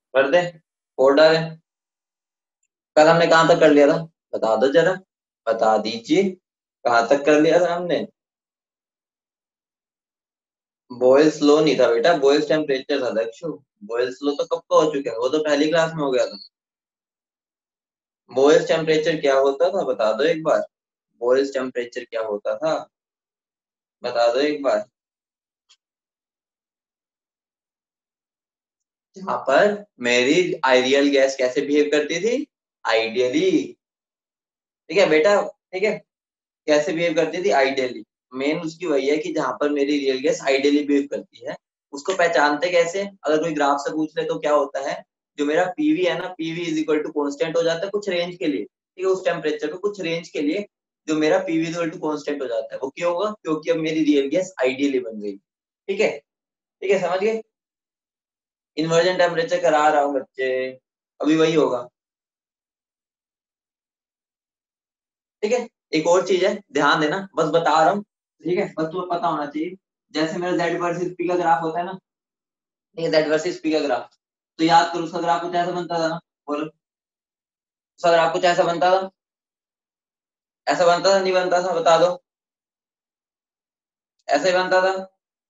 कर दे, कोड डाले। कल हमने कहाँ तक कर लिया था, बता दो जरा, बता दीजिए, कहाँ तक कर लिया था हमने। बॉयल्स लो नहीं था बेटा, बॉयल्स टेम्परेचर था दक्षु। बॉयल्स लो तो कब का हो चुका है, वो तो पहली क्लास में हो गया था। बॉयल्स टेम्परेचर क्या होता था बता दो एक बार, बॉयल्स टेम्परेचर क्या होता था, बता दो एक बार। यहाँ पर मेरी आइडियल गैस कैसे बिहेव करती थी, आइडियली। ठीक है बेटा, ठीक है, कैसे बिहेव करती थी, आइडियली। मेन उसकी वही है कि जहां पर मेरी रियल गैस आइडियली बिहेव करती है, उसको पहचानते कैसे, अगर कोई ग्राफ से पूछ ले तो क्या होता है, जो मेरा पीवी है ना, PV is equal to constant हो जाता है कुछ रेंज के लिए, ठीक है, उस टेम्परेचर पे कुछ रेंज के लिए जो मेरा PV is equal to constant हो जाता है, वो क्यों होगा, क्योंकि अब मेरी रियल गैस आइडियली बन गई। ठीक है, ठीक है, समझ गए। इन्वर्जन टेम्परेचर करा रहा हूँ बच्चे, अभी वही होगा। ठीक है, एक और चीज है, ध्यान देना, बस बता रहा हूँ। ठीक है, बस तुम्हें पता होना चाहिए, जैसे मेरा जेड वर्सेस पी का ग्राफ होता है ना, ये जेड वर्सेस पी का ग्राफ, तो याद करो उसका ग्राफ कुछ ऐसा बनता था ना, बोलो, उसका ग्राफ कुछ ऐसा बनता था, ऐसा बनता था नहीं बनता था, बता दो। ऐसे ही बनता था।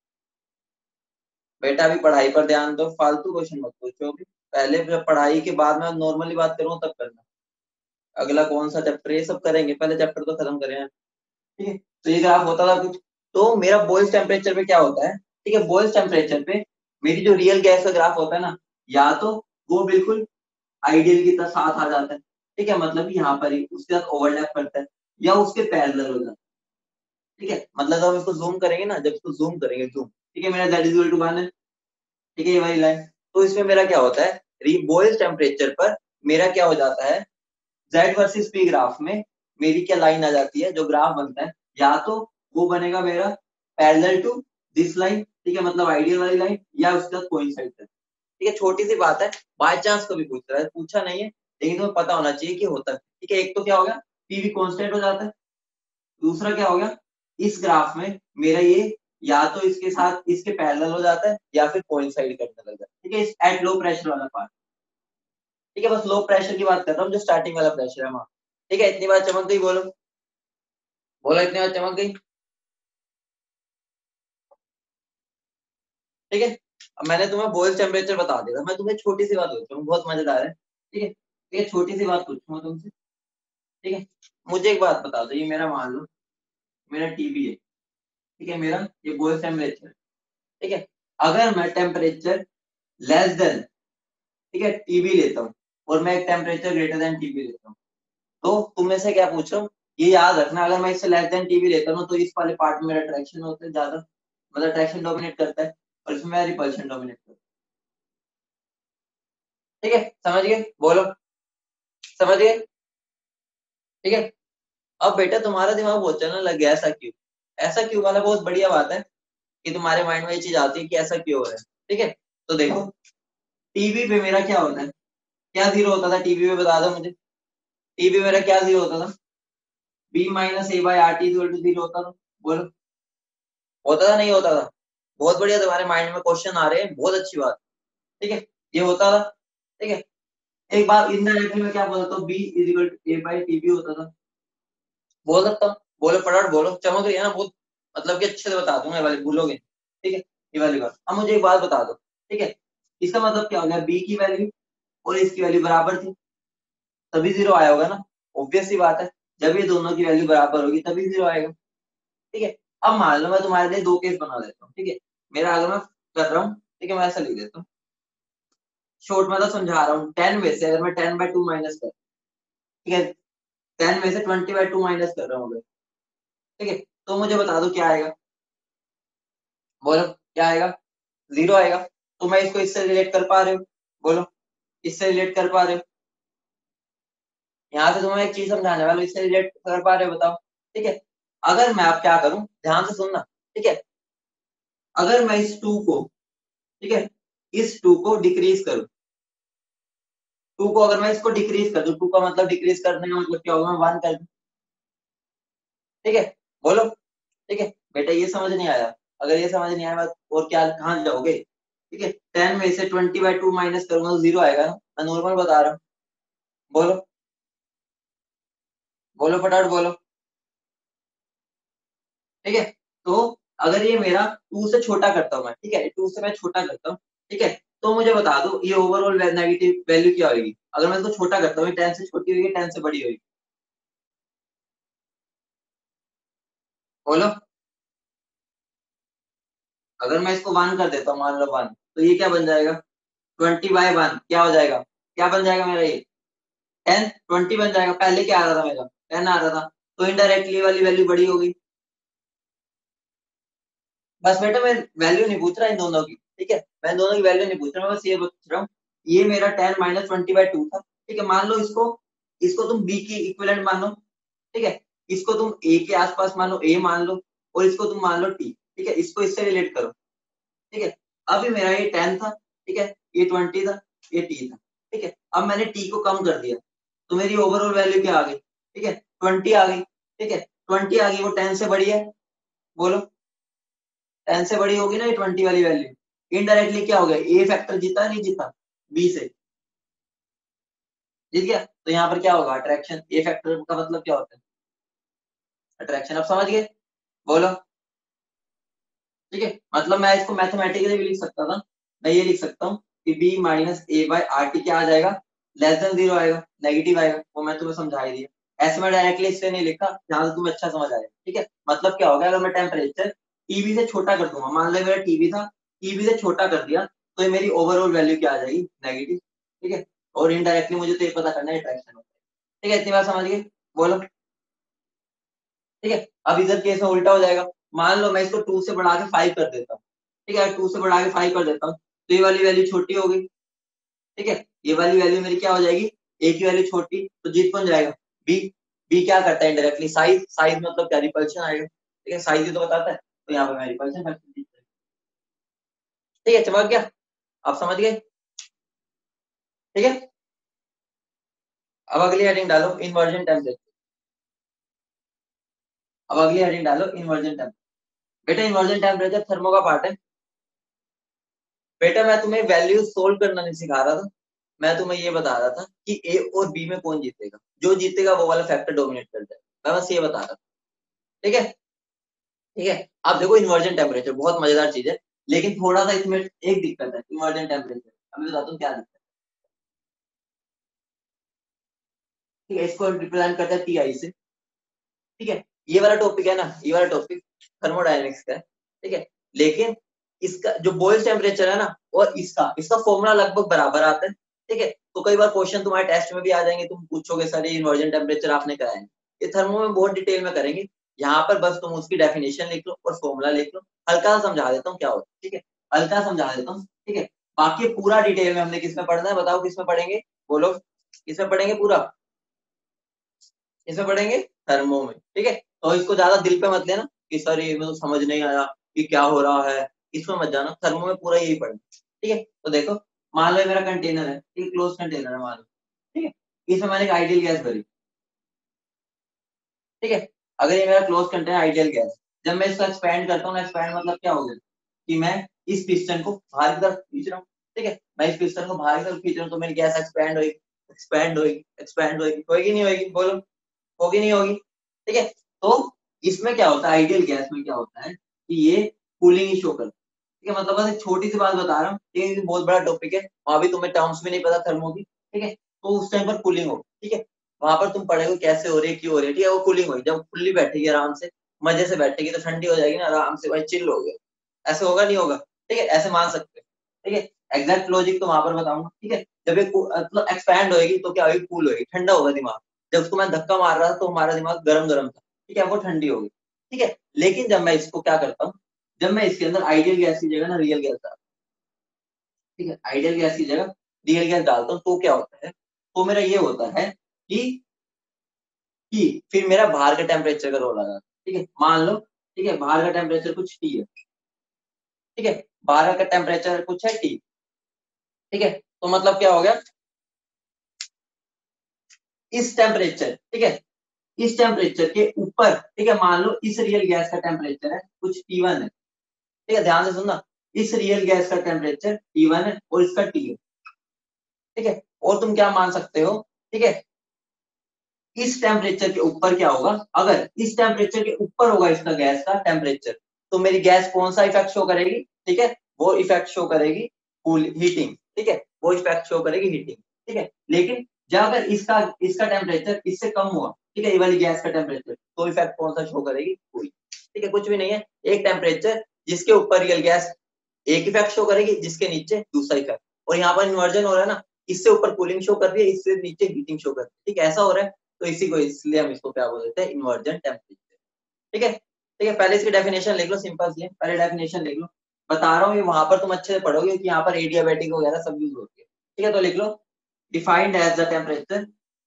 बेटा अभी पढ़ाई पर ध्यान दो, फालतू क्वेश्चन मत पूछो अभी, पहले जब पढ़ाई के बाद में नॉर्मली बात करूँ तब करना। अगला कौन सा चैप्टर, ये सब करेंगे, पहले चैप्टर तो खत्म करें। ठीक है, तो ये ग्राफ होता था कुछ, तो मेरा बॉयल्स टेम्परेचर पे क्या होता है, ठीक है, बॉयल्स टेम्परेचर पे मेरी जो रियल गैस का ग्राफ होता है ना, या तो वो बिल्कुल आइडियल की तरह साथ आ जाता है, ठीक है, मतलब यहाँ पर ही उसके साथ ओवरलैप करता है, या उसके पैरेलल हो जाता है। ठीक है, मतलब जब हम इसको जूम करेंगे ना, जब इसको जूम करेंगे, जूम, ठीक है, मेरा जेड इज इक्वल टू 1 है, ठीक है, ये वाली लाइन, तो इसमें मेरा क्या होता है, बॉयल्स टेम्परेचर पर मेरा क्या हो जाता है, जेड वर्सेस पी ग्राफ में मेरी क्या लाइन आ जाती है, जो ग्राफ बनता है, या तो वो बनेगा मेरा पैरेलल टू दिस लाइन, ठीक है, मतलब आइडियल वाली लाइन, या उसके साथ कोइंसाइड कर। ठीक है, छोटी सी बात है, बाय चांस कभी पूछ रहा है, पूछा नहीं है, लेकिन तुम्हें पता होना चाहिए कि होता है। ठीक है, एक तो क्या हो गया, पीवी कांस्टेंट हो जाता है, दूसरा क्या हो गया, इस ग्राफ में मेरा ये या तो इसके साथ इसके पैरेलल हो जाता है, या फिर कोइंसाइड करने लग जाता है। ठीक है, इस एट लो प्रेशर वाला पार्ट। ठीक है, बस लो प्रेशर की बात कर रहा हूँ, जो स्टार्टिंग वाला प्रेशर है वहां। ठीक है, इतनी बात चमक गई, बोलो, बोलो, इतनी बात चमक गई। ठीक है, अब मैंने तुम्हें बॉयल टेम्परेचर बता दिया था, मैं तुम्हें छोटी सी बात पूछूंगा, बहुत मजेदार है। ठीक है, ठीक है, छोटी सी बात पूछूंगा तुमसे। ठीक है, मुझे एक बात बता दो, ये मेरा मान लो, मेरा टीबी है, ठीक है, मेरा ये बॉयल टेम्परेचर, ठीक है, अगर मैं टेम्परेचर लेस देन, ठीक है, टीबी लेता हूँ, और मैं एक टेम्परेचर ग्रेटर देन टीबी लेता हूँ, तो तुम में से क्या पूछ रहा हूँ, ये याद रखना, अगर मैं इससे लेस देन टीबी लेता हूँ तो इस वाले पार्ट में मेरा अट्रैक्शन होता है ज्यादा, मतलब अट्रैक्शन डोमिनेट करता है, और इसमें मेरा रिपल्शन डोमिनेट करता है। ठीक है, समझ गए, बोलो, समझ गए। ठीक है, अब बेटा तुम्हारा दिमाग बहुत चलने लग गया, ऐसा क्यों, ऐसा क्यों वाला बहुत बढ़िया बात है कि तुम्हारे माइंड में ये चीज आती है कि ऐसा क्यों हो रहा है। ठीक है, तो देखो, टीबी पे मेरा क्या होता है, क्या जीरो होता था टीबी पे, बता दो मुझे, टीबी मेरा क्या जीरो होता था, B minus A by R T equal to zero होता था, बोलो, होता था नहीं होता था, बहुत बढ़िया, तुम्हारे माइंड में क्वेश्चन आ रहे हैं, बहुत अच्छी बात। ठीक है, ये होता था। ठीक है, एक बार इनडायरेक्टली में क्या बोलता हूँ, B is equal to A by TB होता था, बोल सकता हूँ, बोलो फटाफट बोलो, चमक रही है ना बहुत, मतलब कि अच्छे से बता दूंगा, ये वाली भूलोगे। ठीक है, ये वाली बात, अब मुझे एक बात बता दो, ठीक है, इसका मतलब क्या हो गया, बी की वैल्यू और इसकी वैल्यू बराबर थी, तभी जीरो आया होगा ना, ऑब्वियस सी बात है, जब ये दोनों की वैल्यू बराबर होगी तभी जीरो आएगा। ठीक है, अब मान लो मैं तुम्हारे लिए दो केस बना देता हूँ, ठीक है, मेरा अगर मैं कर रहा हूँ, ठीक है, मैं ऐसा लिख देता हूँ, शॉर्ट में तो समझा रहा हूँ, 10 में से अगर मैं 10/2 माइनस कर, ठीक है, 10 में से 20/2 माइनस कर रहा हूँ अगर, ठीक है, तो मुझे बता दो क्या आएगा, बोलो क्या आएगा, जीरो आएगा। तो मैं इसको इससे रिलेट कर पा रहे हो, बोलो, इससे रिलेट कर पा रहे हो, यहाँ से तुम्हें एक चीज समझाने वाला हूं, इससे रिलेट कर पा रहे हो, बताओ। ठीक है, अगर मैं अब क्या करूं, ध्यान से सुनना, ठीक है, अगर मैं इस टू को, ठीक है, इस टू को डिक्रीज करूं, टू को अगर मैं इसको डिक्रीज कर दूं, टू का मतलब डिक्रीज करने का मतलब क्या होगा, मैं वन कर दूं, ठीक है, बोलो। ठीक है, बेटा ये समझ नहीं आया, अगर ये समझ नहीं आया और क्या, कहाँ जाओगे, ठीक है 10 में से 20/2 माइनस करूंगा तो 0 आएगा ना, मैं नॉर्मल बता रहा हूँ। बोलो बोलो फटाफट बोलो। ठीक है तो अगर ये मेरा 2 से छोटा करता हूँ मैं, ठीक है 2 से मैं छोटा करता हूँ, ठीक है तो मुझे बता दो ये ओवरऑल नेगेटिव वैल्यू क्या होगी अगर मैं इसको छोटा करता हूँ, 10 से छोटी होगी 10 से बड़ी होगी। बोलो। अगर मैं इसको 1 कर देता हूँ, मान लो 1, तो ये क्या बन जाएगा? 20/1 क्या हो जाएगा? क्या बन जाएगा मेरा ये? 10 20 बन जाएगा। पहले क्या आ रहा था मेरा? 10 आ रहा था, तो इनडायरेक्टली वाली वैल्यू बड़ी होगी। बस बेटा मैं वैल्यू नहीं पूछ रहा इन दोनों की, ठीक है मैं दोनों की वैल्यू नहीं पूछ रहा, मैं बस ये पूछ रहा हूँ ये मेरा 10 - 20/2 था, ठीक है मान लो इसको, इसको तुम b की इक्विवेलेंट मान लो, ठीक है इसको तुम a के आसपास मान लो, a मान लो, और इसको तुम मान लो t, ठीक है इसको इससे रिलेट करो, ठीक है अभी मेरा ये 10 था, ठीक है ये 20 था, ये t था, ठीक है अब मैंने t को कम कर दिया तो मेरी ओवरऑल वैल्यू क्या आ गई? ठीक है 20 आ गई, ठीक है 20 आ गई, वो 10 से बड़ी है। बोलो 10 से बड़ी होगी ना ये 20 वाली वैल्यू, इनडायरेक्टली क्या हो गया? ए फैक्टर जीता नहीं जीता? बी से जीत गया, तो यहाँ पर क्या होगा? अट्रैक्शन। ए फैक्टर का मतलब क्या होता है? अट्रैक्शन। अब समझ गए? बोलो। ठीक है मतलब मैं इसको मैथमेटिकली भी लिख सकता था, मैं ये लिख सकता हूँ कि b - a/RT क्या आ जाएगा? <<0 आएगा, नेगेटिव आएगा, वो मैं तुम्हें समझा ही दिया। ऐसे मैं डायरेक्टली इससे नहीं लिखा, जहां से तुम्हें अच्छा समझ आएगा। ठीक है मतलब क्या होगा अगर मैं टेम्परेचर टीबी से छोटा कर दूंगा, मान लो मेरा टीबी था, टीबी से छोटा कर दिया तो ये मेरी ओवरऑल वैल्यू क्या आ जाएगी? नेगेटिव। ठीक है और इनडायरेक्टली मुझे तो ये पता करना है अट्रैक्शन होता है। ठीक है इतनी बात समझ गए? बोलो। ठीक है अब इधर केस में उल्टा हो जाएगा, मान लो मैं इसको 2 से बढ़ा के 5 कर देता हूँ, ठीक है 2 से बढ़ा के 5 कर देता हूँ तो ये वाली वैल्यू छोटी होगी, ठीक है ये वाली वैल्यू मेरी क्या हो जाएगी? ए की वैल्यू छोटी, तो जीत कौन जाएगा? बी। बी क्या करता है डायरेक्टली? साइज। साइज मतलब क्या? रिपल्शन आएगा, ठीक है साइज ही तो बताता है, तो यहाँ पे मैं रिपल्शन फैक्टर जीत जाएगा। ठीक है चमक गया? आप समझ गए? ठीक है अब अगली हेडिंग डालो इन्वर्जन टेम्परेचर। अब अगली हेडिंग डालो इन्वर्जन टेम्परेचर। बेटा इन्वर्जन टेम्परेचर थर्मो का पार्ट है। बेटा मैं तुम्हें वैल्यू सोल्व करना नहीं सिखा रहा था, मैं तुम्हें ये बता रहा था कि ए और बी में कौन जीतेगा, जो जीतेगा वो वाला फैक्टर डोमिनेट कर जाएगा, मैं बस ये बता रहा था। ठीक है ठीक है अब देखो इन्वर्जन टेम्परेचर बहुत मजेदार चीज है, लेकिन थोड़ा सा इसमें एक दिक्कत है इन्वर्जन टेम्परेचर, अब मैं बताता हूँ क्या दिक्कत है। ठीक है इसको रिप्रेजेंट करता है टीआई से। ठीक है ये वाला टॉपिक है ना, ये वाला टॉपिक थर्मोडायनेमिक्स का है, ठीक है लेकिन इसका जो बॉइल्स टेम्परेचर है ना और इसका इसका फॉर्मूला लगभग बराबर आता है। ठीक है तो कई बार क्वेश्चन तुम्हारे टेस्ट में भी आ जाएंगे, तुम पूछोगे सर ये इन्वर्जन टेम्परेचर आपने कराया है, ये थर्मो में बहुत डिटेल में करेंगे, यहाँ पर बस तुम उसकी डेफिनेशन लिख लो और फॉर्मूला लिख लो, हल्का सा समझा देता हूँ क्या होता है। ठीक है हल्का समझा देता हूँ, ठीक है बाकी पूरा डिटेल में हमने किसमें पढ़ना है बताओ, किसमें पढ़ेंगे? बोलो किसमें पढ़ेंगे पूरा? इसमें पढ़ेंगे थर्मो में। ठीक है तो इसको ज्यादा दिल पे मत लेना कि सर ये मुझे समझ नहीं आया कि क्या हो रहा है, इसमें मत जाना, थर्मो में पूरा यही पढ़ना। ठीक है तो देखो मान लो ये मेरा कंटेनर है, ठीक क्लोज कंटेनर है मान लो, ठीक है इसमें मैंने एक आइडियल गैस भरी। ठीक है अगर ये मेरा क्लोज कंटेनर आइडियल गैस, जब मैं इसको एक्सपैंड करता हूँ ना, एक्सपैंड मतलब क्या हो गया कि मैं इस पिस्टन को बाहर की तरफ खींच रहा हूँ। ठीक है मैं इस पिस्टन को बाहर की तरफ खींच रहा हूँ तो मेरी गैस एक्सपैंड होगी, एक्सपैंड होगी, एक्सपैंड होगी, होगी नहीं होगी? बोलो होगी नहीं होगी? ठीक है तो इसमें क्या होता है आइडियल गैस में क्या होता है कि ये कूलिंग ही शो करता है। ठीक है मतलब बस एक छोटी सी बात बता रहा हूँ, ये बहुत बड़ा टॉपिक है, वहां भी तुम्हें टर्म्स भी नहीं पता थर्मो की। ठीक है तो उस टाइम पर कूलिंग हो, ठीक है वहां पर तुम पढ़ेगे कैसे हो रही है क्यों हो रही है, ठीक है वो कूलिंग हुई जब खुली बैठेगी आराम से, मजे से बैठेगी तो ठंडी हो जाएगी ना आराम से, भाई चिल हो गया, ऐसे होगा नहीं होगा? ठीक है ऐसे मान सकते हैं। ठीक है एग्जैक्ट लॉजिक तो वहां पर बताऊंगा। ठीक है जब ये मतलब एक्सपैंड होएगी तो क्या होगी? कूल होगी, ठंडा होगा दिमाग। जब उसको मैं धक्का मार रहा था तो हमारा दिमाग गरम गरम था, ठीक है वो ठंडी होगी। ठीक है लेकिन जब मैं इसको क्या करता हूँ, जब मैं इसके अंदर आइडियल गैस की जगह ना रियल गैस डालता हूँ, ठीक है आइडियल गैस की जगह रियल गैस डालता हूँ तो क्या होता है, तो मेरा ये होता है कि फिर मेरा बाहर का टेम्परेचर का रोल आ जाता है। ठीक है मान लो, ठीक है बाहर का टेम्परेचर कुछ टी है, ठीक है बाहर का टेम्परेचर कुछ है टी। ठीक है तो मतलब क्या हो गया? इस टेम्परेचर, ठीक है इस टेम्परेचर के ऊपर, ठीक है मान लो इस रियल गैस का टेम्परेचर है कुछ T1 है, ठीक है ध्यान से सुनना, इस रियल गैस का टेम्परेचर T1 है और इसका T है, ठीक है। और तुम क्या मान सकते हो, ठीक है, इस टेम्परेचर के ऊपर क्या होगा, अगर इस टेम्परेचर के ऊपर होगा इसका गैस का टेम्परेचर, तो मेरी गैस कौन सा इफेक्ट शो करेगी, ठीक है, वो इफेक्ट शो करेगी कूल हीटिंग, ठीक है, वो इफेक्ट शो करेगी हीटिंग, ठीक है। लेकिन जब अगर इसका इसका टेम्परेचर इससे कम हुआ, ठीक है, ये वाली गैस का टेम्परेचर, तो इफेक्ट कौन सा शो करेगी, कोई, ठीक है, कुछ भी नहीं है। एक टेम्परेचर जिसके ऊपर रियल गैस एक इफेक्ट शो करेगी, जिसके नीचे दूसरा इफेक्ट, और यहाँ पर इन्वर्जन हो रहा है ना, इससे ऊपर कूलिंग शो कर रही है, इससे नीचे हीटिंग शो कर रही है, ठीक है, ऐसा हो रहा है। तो इसी को इसलिए हम इसको क्या बोल देते हैं, इन्वर्जन टेम्परेचर, ठीक है। ठीक है, पहले इसकी डेफिनेशन लिख लो, सिंपल सी है, पहले डेफिनेशन लिख लो, बता रहा हूँ ये वहां पर तुम अच्छे से पढ़ोगे कि यहाँ पर एडियाबेटिक वगैरह सब यूज होती है, ठीक है। तो लिख लो, डिफाइंड एज द टेम्परेचर,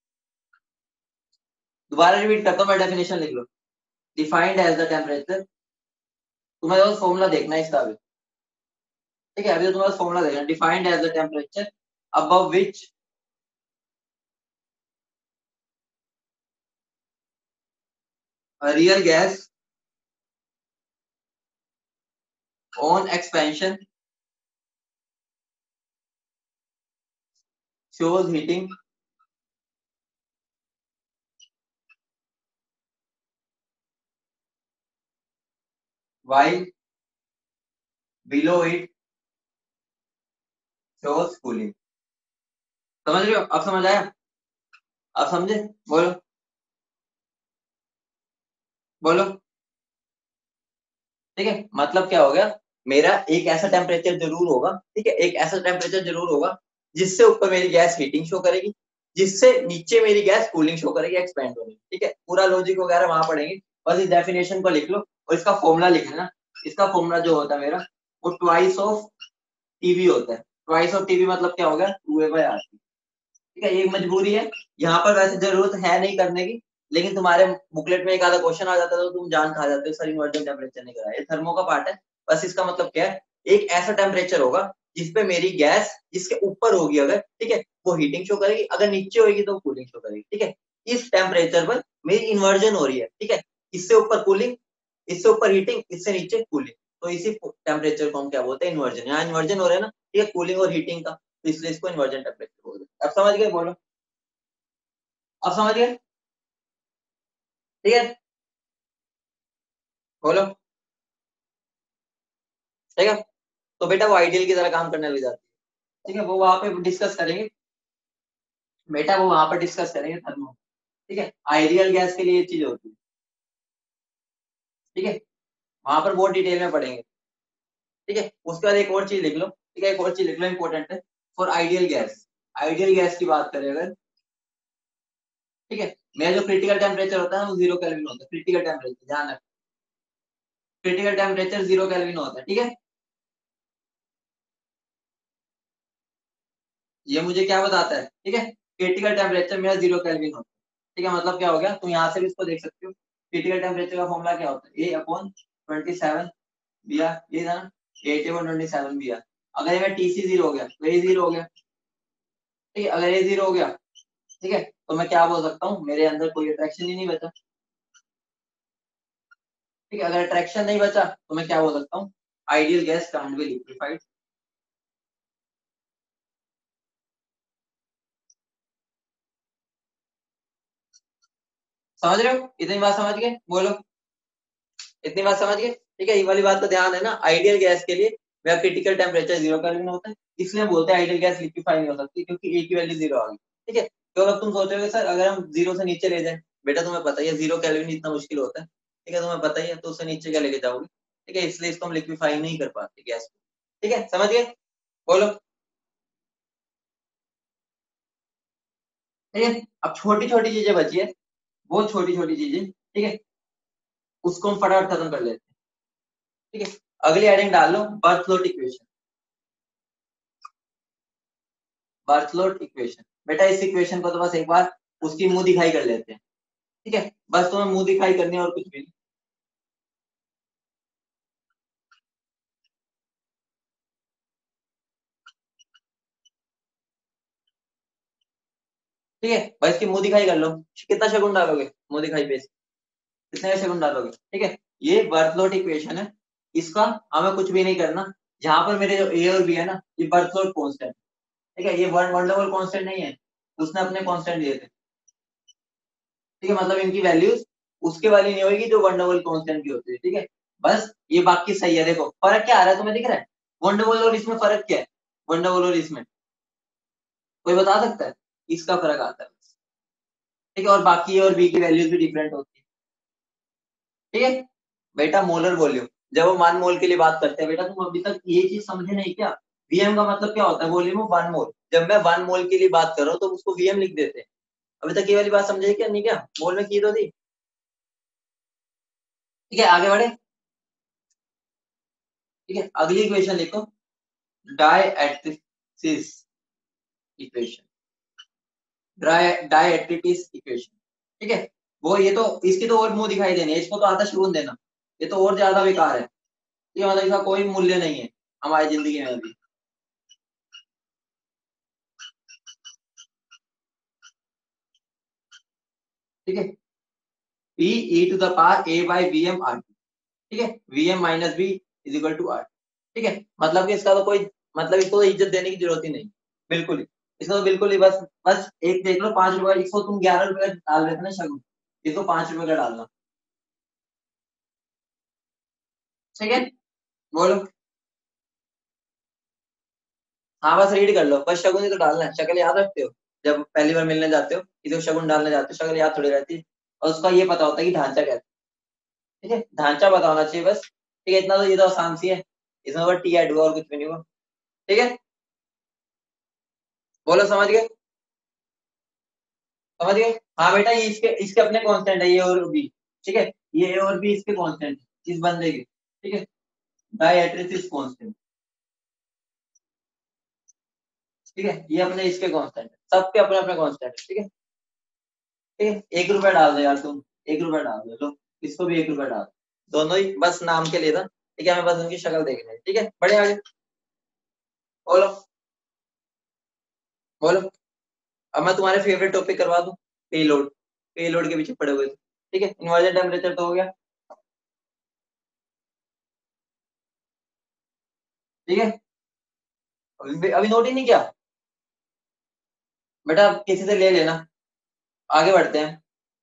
दोबारा रिपीट करता हूँ मैं, डेफिनेशन लिख लो, डिफाइंड एज द टेम्परेचर, तुम्हें तो फॉर्मूला देखना है इसका भी, ठीक है, अभी तो तुम्हारा फॉर्मूला देखना, defined as the temperature above which a real gas on expansion shows heating while below it shows cooling। समझ रहे हो, अब समझ आया, अब समझे, बोलो बोलो, ठीक है। मतलब क्या हो गया, मेरा एक ऐसा टेम्परेचर जरूर होगा, ठीक है, एक ऐसा टेम्परेचर जरूर होगा जिससे ऊपर मेरी गैस हीटिंग शो करेगी, जिससे नीचे मेरी गैस कूलिंग शो करेगी, एक्सपेंड होगी, ठीक है। पूरा लॉजिक वगैरह वहां पढ़ेंगे, बस इस डेफिनेशन को लिख लो और इसका फॉर्मूला लिख लेना। इसका फॉर्मूला जो होता है मेरा, वो ट्वाइस ऑफ टीवी होता है। ट्वाइस ऑफ टीवी मतलब क्या हो गया, 2A/R, ठीक है। ये एक मजबूरी है, यहाँ पर वैसे जरूरत है नहीं करने की, लेकिन तुम्हारे बुकलेट में एक आधा क्वेश्चन आ जाता है तो तुम जान खा जाते हो, सर इन्वर्जन टेम्परेचर नहीं कराया, ये थर्मो का पार्ट है। बस इसका मतलब क्या है, एक ऐसा टेम्परेचर होगा जिसपे मेरी गैस जिसके ऊपर होगी अगर, ठीक है, वो हीटिंग शो करेगी, अगर नीचे होगी तो कूलिंग शो करेगी, ठीक है। इस टेम्परेचर पर मेरी इन्वर्जन हो रही है, ठीक है, इससे ऊपर कूलिंग, इससे ऊपर हीटिंग, इससे नीचे कूलिंग, तो इसी टेम्परेचर को हम क्या बोलते हैं, इन्वर्जन। यहाँ इन्वर्जन हो रहा है ना, ठीक है, कूलिंग और हीटिंग का, तो इसलिए इसको इन्वर्जन टेम्परेचर बोलते हैं। अब समझ गए, बोलो, अब समझ गए, ठीक है, बोलो, ठीक है। तो बेटा वो आइडियल की तरह काम करने लग जाती है, ठीक है, वो वहां पे डिस्कस करेंगे, बेटा वो वहां पर डिस्कस करेंगे थर्मो, ठीक है। आइडियल गैस के लिए ये चीज होती है, ठीक है, वहां पर बहुत डिटेल में पढ़ेंगे, ठीक है। उसके बाद एक और चीज लिख लो, ठीक है, एक और चीज लिख लो, इंपॉर्टेंट है, for ideal gas, ideal gas की बात करें अगर, ठीक है, मेरा जो क्रिटिकल टेम्परेचर होता है वो 0 केल्विन होता है, क्रिटिकल टेम्परेचर ध्यान रख, क्रिटिकल टेम्परेचर 0 केल्विन होता है, ठीक है। ये मुझे क्या बताता है, ठीक है, क्रिटिकल टेम्परेचर मेरा 0 केल्विन होता है, ठीक है। मतलब क्या हो गया, तुम यहाँ से भी इसको देख सकते हो, क्रिटिकल टेम्परेचर का फॉर्मूला क्या होता है, A/27 बिया, ये था ना, 8/27 बिया। अगर ये TC 0 हो गया तो ये 0 हो गया, ठीक है, अगर ये 0 हो गया, ठीक है, तो मैं क्या बोल सकता हूँ, मेरे अंदर कोई अट्रैक्शन ही नहीं बचा, ठीक है। अगर अट्रैक्शन नहीं बचा तो मैं क्या बोल सकता हूँ, ideal gas can't be liquified. समझ रहे हो, इतनी बात समझ गए, बोलो, इतनी बात समझ गए, ठीक है। ये वाली बात का ध्यान है ना, आइडियल गैस के लिए मेरा क्रिटिकल टेम्परेचर 0 केल्विन होता है, इसलिए बोलते हैं आइडियल गैस लिक्विफाई नहीं हो सकती, क्योंकि ए की वैल्यू 0 आ गई, ठीक है। तो अब तुम सोच रहे हो सर अगर हम 0 से नीचे ले जाए, बेटा तुम्हें पता ही है 0 केल्विन इतना मुश्किल होता है, ठीक है, तुम्हें पता ही है, तो उससे नीचे क्या लेके जाओगे, ठीक है, इसलिए इसको हम लिक्विफाई नहीं कर पाते गैस को, ठीक है, समझ गए, बोलो, ठीक है। अब छोटी छोटी चीजें बची है, बहुत छोटी छोटी चीजें, ठीक है, उसको हम फटाफट खत्म कर लेते हैं, ठीक है। अगली हेडिंग डाल लो, बर्थलोट इक्वेशन, बर्थलोट इक्वेशन, बेटा इस इक्वेशन को तो बस एक बार उसकी मुंह दिखाई कर लेते हैं, ठीक है, बस तुम्हें मुंह दिखाई करनी है और कुछ भी नहीं, ठीक है, बस इसकी मुंह दिखाई कर लो। कितना शगुन डालोगे मुंह दिखाई पे, कितने का शगुन डालोगे, ठीक है। ये बर्थलोट इक्वेशन है, इसका हमें कुछ भी नहीं करना, यहाँ पर मेरे जो ए और बी है ना, ये बर्थलोड कांस्टेंट, ठीक है, ये वंडरवॉल कांस्टेंट नहीं है, उसने अपने कांस्टेंट दिए थे, ठीक है, मतलब इनकी वैल्यूज उसके वाली नहीं होगी जो वंडरवॉल कांस्टेंट की होती है, ठीक है। बस ये बाकी सही है, देखो फर्क क्या आ रहा है तुम्हें दिख रहा है, वंडरवॉल और इसमें फर्क क्या है, वंडरवॉल और इसमें कोई बता सकता है, इसका फर्क आता है, ठीक है, और बाकी ए और बी की वैल्यूज भी डिफरेंट होती है, ठीक है। बेटा मोलर वॉल्यूम, जब हम 1 मोल के लिए बात करते हैं, बेटा तुम अभी तक ये चीज समझे नहीं क्या, वीएम का मतलब क्या होता है, वॉल्यूम ऑफ 1 मोल, जब मैं 1 मोल के लिए बात कर रहा हूँ तो उसको वीएम लिख देते हैं। अभी तक ये वाली बात समझे क्या, नहीं क्या, मोल में की तो थी, ठीक है, आगे बढ़े, ठीक है, अगली इक्वेशन लिखो, डायएट्रिसिस इक्वेशन, डायएट्रिटिस इक्वेशन, ठीक है। वो ये तो इसकी तो और मुंह दिखाई देनी है, इसको तो आता शून्य देना, ये तो और ज्यादा बेकार है, ये मतलब इसका कोई मूल्य नहीं है हमारी जिंदगी में अभी, ठीक है, P E to the power A by B M R, ठीक है, V M minus B is equal to R, ठीक है, मतलब कि इसका तो कोई, मतलब इसको तो इज्जत देने की जरूरत ही नहीं, बिल्कुल ही, इसको तो बिल्कुल ही, बस बस एक देख लो, 5 रुपए, इसको तुम 11 रुपए का डाल रहे थे ना शगुन, इसको 5 रुपए का डालना, ठीक है, बोलो, हाँ बस रीड कर लो, बस शगुन ही तो डालना है, शक्ल याद रखते हो, जब पहली बार मिलने जाते हो किसी को शगुन डालने जाते हो, शक्ल याद थोड़ी रहती है, और उसका ये पता होता है कि ढांचा क्या है, ठीक है, ढांचा पता होना चाहिए बस, ठीक है, इतना तो, ये तो आसान सी है, इसमें बस टी ऐड हुआ और कुछ भी नहीं हुआ, ठीक है, बोलो समझ गए, समझ गए, हाँ बेटा, ये इसके इसके अपने कांस्टेंट है, ये और बी, ठीक है, ये ए और बी इसके कांस्टेंट है, इस बंदे के, ठीक है, डायएट्रिस इज कांस्टेंट, ठीक है, ये अपने इसके कांस्टेंट है, सबके अपने अपने कांस्टेंट है, ठीक है, ठीक है, 1 रुपया डाल दो यार तुम, 1 रुपया डाल दो, लो इसको भी 1 रुपया डाल दो, दोनों ही बस नाम के लिए था, ठीक है, हमें बस उनकी शक्ल देखनी है, ठीक है, बढ़े आगे, बोलो, बोलो, अब मैं तुम्हारे फेवरेट टॉपिक करवा दूं, पेलोड, पेलोड के पीछे पड़े हुए थे, ठीक है, इन्वर्जन टेम्परेचर तो हो गया, ठीक है, अभी नोट ही नहीं किया, बेटा अब किसी से ले लेना, आगे बढ़ते हैं,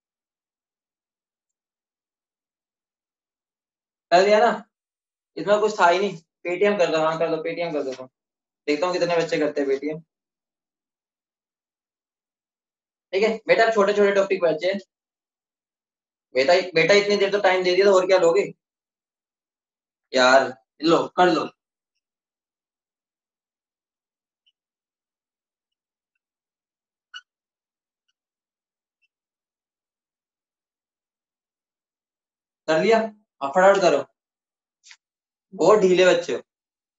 कर दिया ना, इसमें कुछ था ही नहीं, पेटीएम कर दो, हाँ कर दो, पेटीएम कर दो, देखता हूँ कितने बच्चे करते हैं पेटीएम, ठीक है, बेटा छोटे छोटे टॉपिक बच्चे, बेटा बेटा इतनी देर तो टाइम दे दिया, तो और क्या लोगे यार, लो कर लो, कर लिया, अब फटाफट करो, बहुत ढीले बच्चे हो,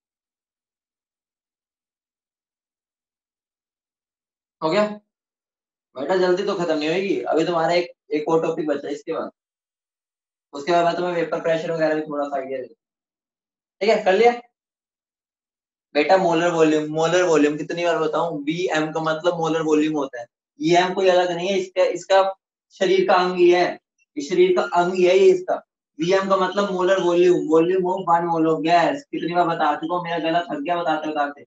हो गया, बेटा जल्दी तो खत्म नहीं होगी, अभी तुम्हारा एक और टॉपिक बचा है, इसके बाद, उसके बाद मैं तुम्हें पेपर प्रेशर वगैरह भी थोड़ा सा आइडिया दे, ठीक है, कर लिया, बेटा मोलर वॉल्यूम, मोलर वॉल्यूम कितनी बार बताऊं, बी एम का मतलब मोलर वॉल्यूम होता है, ये एम कोई अलग नहीं है, इसका इसका शरीर का अंग ही है, इस शरीर का अंग ही है ये इसका, वीएम का मतलब molar volume, volume of 1 mole of gas, कितनी बार बता चुका हूं, मेरा गला थक गया बताते बताते,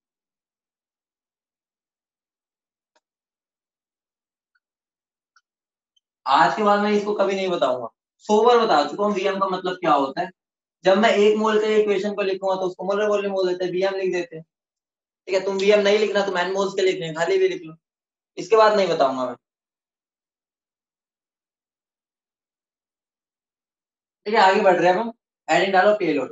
आज के बाद मैं इसको कभी नहीं बताऊंगा, 100 बार बता चुका हूँ वीएम का मतलब क्या होता है, जब मैं 1 मोल के इक्वेशन को लिखूंगा तो उसको मोलर वॉल्यूम बोल देते हैं, वीएम लिख देते हैं, ठीक है, तुम वीएम नहीं लिखना, तुम एन मोल्स के लिखने खाली भी लिख लो, इसके बाद नहीं बताऊंगा मैं, ठीक है, आगे बढ़ रहे हैं हम, हेडिंग डालो पेलोड,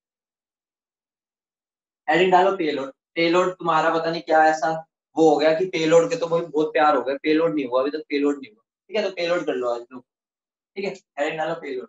हेडिंग डालो पेलोड, पेलोड तुम्हारा पता नहीं क्या ऐसा वो हो गया कि पेलोड के तो बहुत बहुत प्यार हो गया, पेलोड नहीं हुआ अभी तक, पेलोड नहीं हुआ, ठीक है, तो पेलोड कर लो आज लोग, ठीक है, हेडिंग डालो पेलोड,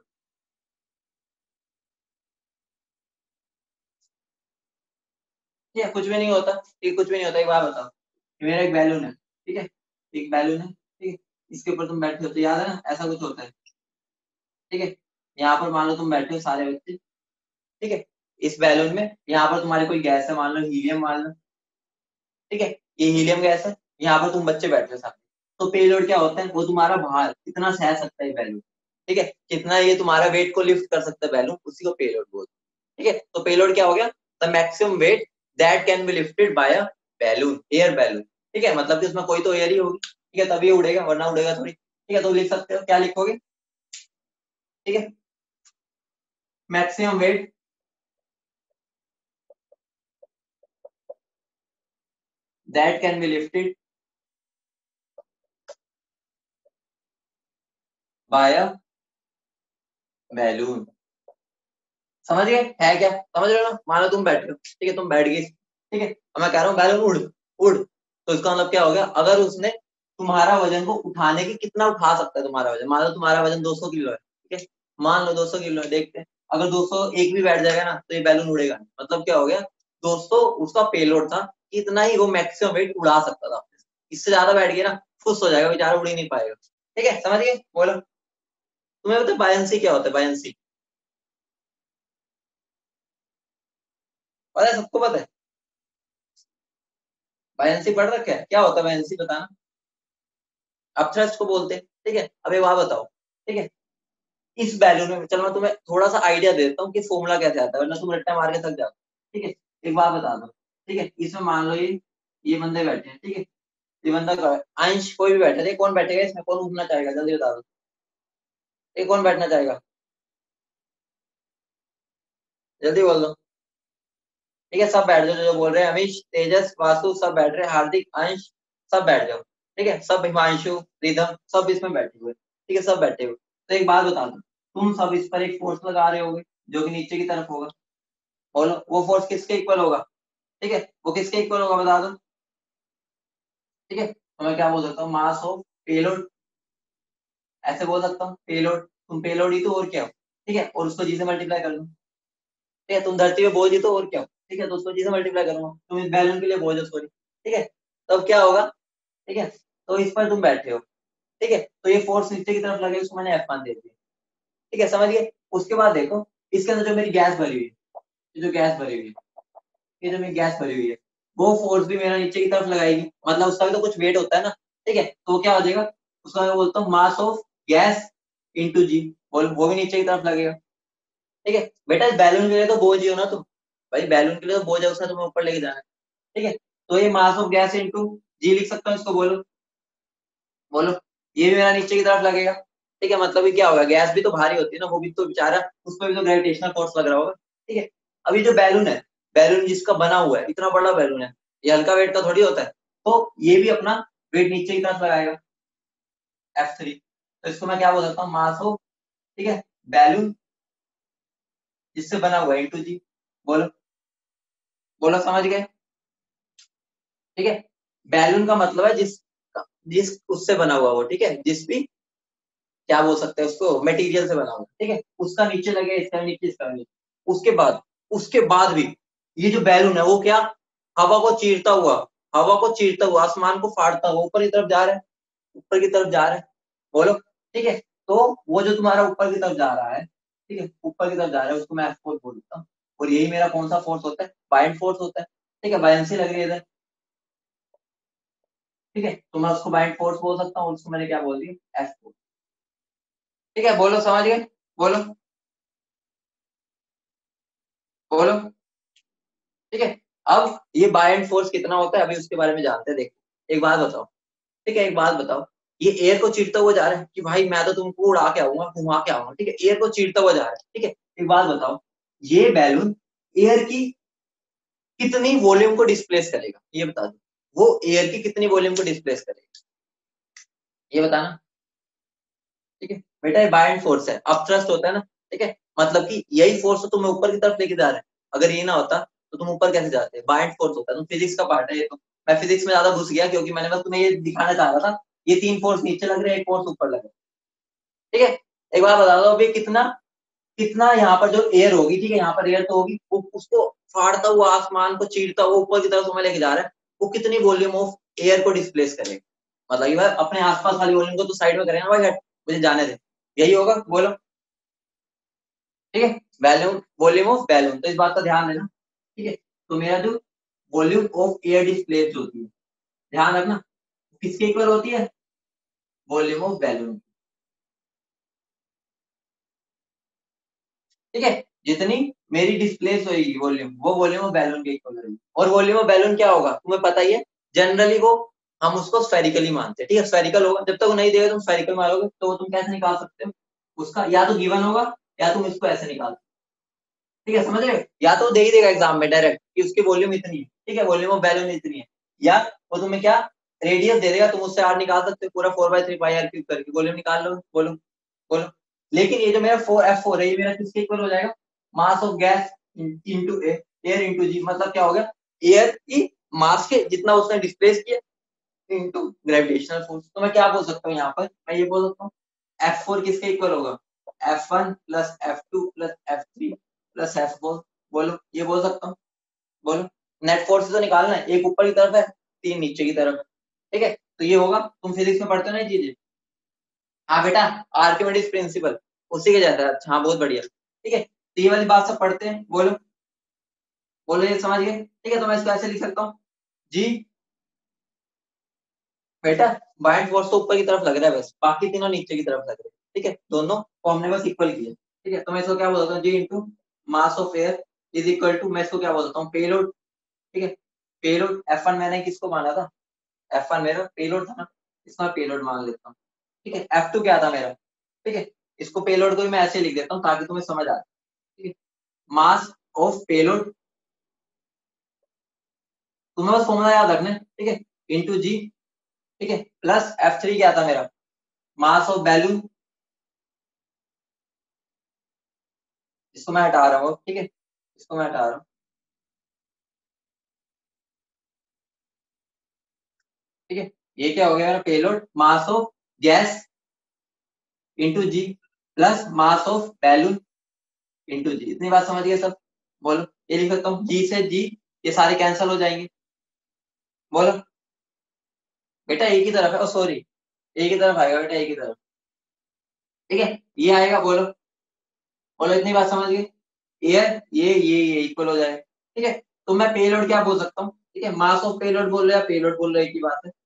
ठीक है, कुछ भी नहीं होता, ठीक, कुछ भी नहीं होता, एक बार बताओ, मेरा एक बैलून है, ठीक है, एक बैलून है, ठीक है, इसके ऊपर तुम बैठे हो तो याद है ना, ऐसा कुछ होता है, ठीक है, यहाँ पर मान लो तुम बैठे हो सारे बच्चे, ठीक है, इस बैलून में यहाँ पर तुम्हारी कोई गैस है, मान लो हीलियम मान लो, ठीक है, ये हीलियम गैस है, यहाँ पर तुम बच्चे बैठे हो सामने, तो पेलोड क्या होता है, वो तुम्हारा भार कितना सह सकता है बैलून, ठीक है, कितना ये तुम्हारा वेट को लिफ्ट कर सकता है बैलून, उसी को पेलोड बोलते हैं, ठीक है, तो पेलोड क्या हो गया, the maximum weight that can be lifted by a balloon, air balloon. ठीक है, मतलब कि उसमें कोई तो एयर ही होगी, ठीक है, तभी उड़ेगा, वरना उड़ेगा थोड़ी। ठीक है, तो लिख सकते हो, क्या लिखोगे? ठीक है, maximum weight that can be lifted by a balloon. समझ गए है क्या? समझ रहे हो ना? मानो तुम बैठे हो, ठीक है, तुम बैठ गए, ठीक है, अब मैं कह रहा हूँ बैलून उड़, उड़, तो इसका मतलब क्या हो गया? अगर उसने तुम्हारा वजन को उठाने की, कितना उठा सकता है तुम्हारा वजन? मान लो तुम्हारा वजन 200 किलो है, ठीक है, मान लो 200 किलो है, देखते हैं अगर 201 भी बैठ जाएगा ना तो ये बैलून उड़ेगा नहीं। मतलब क्या हो गया? 200 उसका पेलोड था, इतना ही वो मैक्सिमम वेट उड़ा सकता था। इससे ज्यादा बैठ गया ना, फुस हो जाएगा बेचारा, उड़ ही नहीं पाएगा। ठीक है, समझ गए? बोलो, तुम्हें पता बायंसी क्या होता है? बायंसी पता है? सबको पता है? बायंसी पढ़ रखा है? क्या होता है बायंसी, बताना। अब थ्रस्ट को बोलते हैं, ठीक है। अब एक बात बताओ, ठीक है, इस बैलून में, चलो मैं तुम्हें थोड़ा सा आइडिया देता हूँ कि फॉर्मूला कैसे आता है, वरना तुम रट्टा मार के थक जाओ। ठीक है, एक बात बता दो, ठीक है, इसमें मान लो ये बंदे बैठे हैं, ठीक है, ये बंदा अंश कोई भी बैठा है, कौन बैठेगा इसमें? कौन उठना चाहेगा? जल्दी बता दो, ये कौन बैठना चाहेगा? जल्दी बोल दो। ठीक है, सब बैठ जाओ, जो बोल रहे हैं, अमीश, तेजस, वासु, सब बैठ रहे हैं, हार्दिक, अंश, सब बैठ जाओ। ठीक है, सब, हिमांशु, रिधम, सब इसमें बैठे हुए, ठीक है, सब बैठे हुए। तो एक बात बता दो, तुम सब इस पर एक फोर्स लगा रहे होगे जो कि नीचे की तरफ होगा, बोलो वो फोर्स किसके इक्वल होगा? ठीक है, वो किसके इक्वल होगा बता दो। ठीक है, तो मैं क्या बोल सकता हूँ? मास ऑफ पेलोड, ऐसे बोल सकता हूँ, पेलोड, तुम पेलोड ही तो, और क्या हो? ठीक है, और उसको जी से मल्टीप्लाई कर दो। ठीक है, तुम धरती पे बोझ ही तो, और क्या हो? ठीक है, तो उसको जी से मल्टीप्लाई करूंगा, तुम इस बैलून के लिए बोझ हो, सॉरी। ठीक है, तब क्या होगा? ठीक है, तो इस पर तुम बैठे हो, ठीक है, तो ये फोर्स नीचे की तरफ लगे, उसको मैंने F1 दे दिया। ठीक है, समझिए। उसके बाद देखो, इसके अंदर जो मेरी गैस भरी हुई है, ये जो गैस भरी हुई है, ये जो मेरी गैस भरी हुई है, वो फोर्स भी मेरा नीचे की तरफ लगाएगी, मतलब उसका भी तो कुछ वेट होता है ना। ठीक है, तो वो क्या हो जाएगा? उसका मैं बोलता हूँ mass of gas into G, वो भी नीचे की तरफ लगेगा। ठीक है बेटा, इस बैलून के लिए तो बोझ ही हो ना तुम, भाई बैलून के लिए तो बोझ है, उसका तुम्हें ऊपर लेके जाना है। ठीक है, तो ये mass of gas into G लिख सकता हूँ इसको, बोलो, बोलो, ये भी मेरा नीचे की तरफ लगेगा। ठीक है, मतलब ये क्या होगा? गैस भी तो भारी होती है ना, वो भी तो बेचारा, उसमें भी तो ग्रेविटेशनल फोर्स लग रहा होगा। ठीक है, अभी जो बैलून है, बैलून जिसका बना हुआ है, इतना बड़ा बैलून है, ये हल्का वेट का थोड़ी होता है, तो ये भी अपना वेट नीचे की तरफ लगाएगा, F3। तो इसको मैं क्या बोल सकता हूँ? मास ऑफ, ठीक है, बैलून जिससे बना हुआ है इंटू जी, बोलो, बोलो, समझ गए? ठीक है, बैलून का मतलब है जिस, जिस उससे बना हुआ वो, ठीक है, जिस भी, क्या बोल सकते हैं उसको, मटेरियल से बना हुआ, ठीक है, उसका नीचे लगे, इसका नीचे, इसका नीचे। उसके बाद, उसके बाद भी ये जो बैलून है वो क्या, हवा को चीरता हुआ, हवा को चीरता हुआ, आसमान को फाड़ता हुआ ऊपर की तरफ जा रहा है, ऊपर की तरफ जा रहा है, बोलो। ठीक है, तो वो जो तुम्हारा ऊपर की तरफ जा रहा है, ठीक है, ऊपर की तरफ जा रहा है, उसको मैं फोर्स बोलता हूँ। और यही मेरा कौन सा फोर्स होता है? बाइंड फोर्स होता है। ठीक है, बायंसी लग रही है इधर, ठीक है, तो मैं उसको बाइंड फोर्स बोल सकता हूँ, उसको मैंने क्या बोल दिया? F force. ठीक है, बोलो, समझ गए? बोलो, बोलो। ठीक है, अब ये बाय एंड फोर्स कितना होता है, अभी उसके बारे में जानते हैं, देखो एक बात बताओ, ठीक है, एक बात बताओ, ये एयर को चीरता हुआ जा रहा है कि भाई मैं तो तुमको उड़ा के आऊंगा, घुमा के आऊंगा, ठीक है, एयर को चीरता हुआ जा रहा है, ठीक है, एक बात बताओ, ये बैलून एयर की कितनी वॉल्यूम को डिस्प्लेस करेगा, ये बता दो, वो एयर की कितनी वॉल्यूम को डिस्प्लेस करेगा, ये बताना। ठीक है बेटा, ये बाय एंड फोर्स है, अब थ्रस्ट होता है ना, ठीक है, मतलब कि यही फोर्स तो तुम्हें ऊपर की तरफ लेके जा रहा है, अगर ये ना होता तो तुम ऊपर कैसे जाते? बाय एंड फोर्स होता है, तुम फिजिक्स का पार्ट है ये तो। मैं फिजिक्स में ज्यादा घुस गया, क्योंकि मैंने बस तुम्हें ये दिखाना चाह रहा था, ये तीन फोर्स नीचे लग रहे हैं, एक फोर्स ऊपर लग रहा है। ठीक है, एक बार बता दो अभी, कितना, कितना यहाँ पर जो एयर होगी, ठीक है, यहाँ पर एयर तो होगी, वो उसको फाड़ता हुआ, आसमान को चीरता हुआ ऊपर की तरफ तुम्हें लेके जा रहा है, वो कितनी वॉल्यूम ऑफ एयर को डिस्प्लेस करेगा? मतलब ये भाई अपने आसपास वाली वॉल्यूम को तो साइड में करेगा ना भाई, हट, मुझे जाने दे, यही होगा, बोलो। ठीक है, वॉल्यूम, वॉल्यूम ऑफ बैलून, तो इस बात का ध्यान देना। ठीक है, तो मेरा जो वॉल्यूम ऑफ एयर डिस्प्लेस होती है, ध्यान रखना, किसके इक्वल होती है? Volume of balloon. ठीक है, जितनी मेरी डिस्प्लेस होगी वॉल्यूम, वो वॉल्यूम ऑफ बैलून के इक्वल रहेगी। और वॉल्यूम ऑफ बैलून क्या होगा तुम्हें पता ही है, जनरली वो हम उसको स्फेरिकली मानते हैं, ठीक है, स्फेरिकल होगा। जब तक वो नहीं देगा तुम स्फेरिकल मारोगे तो तुम कैसे निकाल सकते हो उसका, या तो गिवन होगा या तुम इसको ऐसे निकाल, ठीक है, समझ रहे हो, या तो दे ही देगा एग्जाम में डायरेक्ट कि उसकी वॉल्यूम इतनी है, ठीक है, वॉल्यूम ऑफ बैलून इतनी है, या वो तुम्हें क्या रेडियस दे देगा, तुम उससे आर निकाल सकते हो पूरा 4/3 पाई आर क्यूब करके, वॉल्यूम निकाल लो, बोलो बोलो। लेकिन ये जो मेरा 4F4 है ये मेरा किसके इक्वल हो जाएगा, mass of gas into air into G, मतलब क्या हो गया, एयर की मास के जितना उसने डिस्प्लेस किया इंटू ग्रेविटेशनल फोर्स। तो मैं क्या बोल सकता हूँ यहाँ पर, मैं ये बोल सकता हूँ F4 किसके इक्वल होगा, F1 plus F2 plus F3 plus F4, बोलो ये बोल सकता हूँ, बोलो। नेट फोर्स तो निकालना है, एक ऊपर की तरफ है 3 नीचे की तरफ, ठीक है, तो ये होगा, तुम फिजिक्स में पढ़ते हो ना ये चीजें। हाँ बेटा, आर्किमिडीज प्रिंसिपल उसी के जैसा है। अच्छा हाँ बहुत बढ़िया, ठीक है, तो ये वाली बात सब पढ़ते हैं, बोलो बोलो, ये समझ गए, ठीक है, तो मैं इसको ऐसे लिख सकता हूँ जी। बेटा बाइंड फोर्स तो ऊपर की तरफ लग रहा है बस, बाकी तीनों नीचे की तरफ लग रहे हैं, ठीक है, दोनों को हमने बस इक्वल किया, ठीक है, तो मैं इसको क्या बोलता हूँ, G into mass of air is equal to, मैं इसको क्या बोलता हूँ, पेलोड, ठीक है, पेलोड F1 मैंने किसको माना था, F1 मेरा पेलोड था ना, इसको मैं पेलोड मान लेता हूँ, ठीक है, F2 क्या था मेरा, ठीक है, इसको पेलोड को भी मैं ऐसे लिख देता हूँ ताकि तुम्हें समझ आ जाए, ठीक है, मास ऑफ पेलोड, तुम्हें बस फॉर्मूला याद रखना है, ठीक है, इंटू जी, ठीक है, प्लस F3 क्या था मेरा, मास ऑफ बैलून, इसको मैं हटा रहा हूँ, ठीक है, इसको मैं हटा रहा हूँ, ठीक है, ये क्या हो गया मेरा payload, mass of gas into G plus mass of balloon into G, इतनी बात समझ गए सब, बोलो ये लिख सकता हूँ, जी से जी ये सारे कैंसिल हो जाएंगे, बोलो बेटा एक ही तरफ है, ओ सॉरी एक ही तरफ आएगा बेटा, एक ही तरफ, ठीक है, ये आएगा, बोलो बोलो, इतनी बात समझ गए, एयर ये इक्वल हो जाएगा, ठीक है, तो मैं पेलोड क्या बोल सकता हूँ, ठीक है, मास ऑफ पेलोड बोल रहे हैं, पेलोड बोल रहे हैं, एक ही बात है,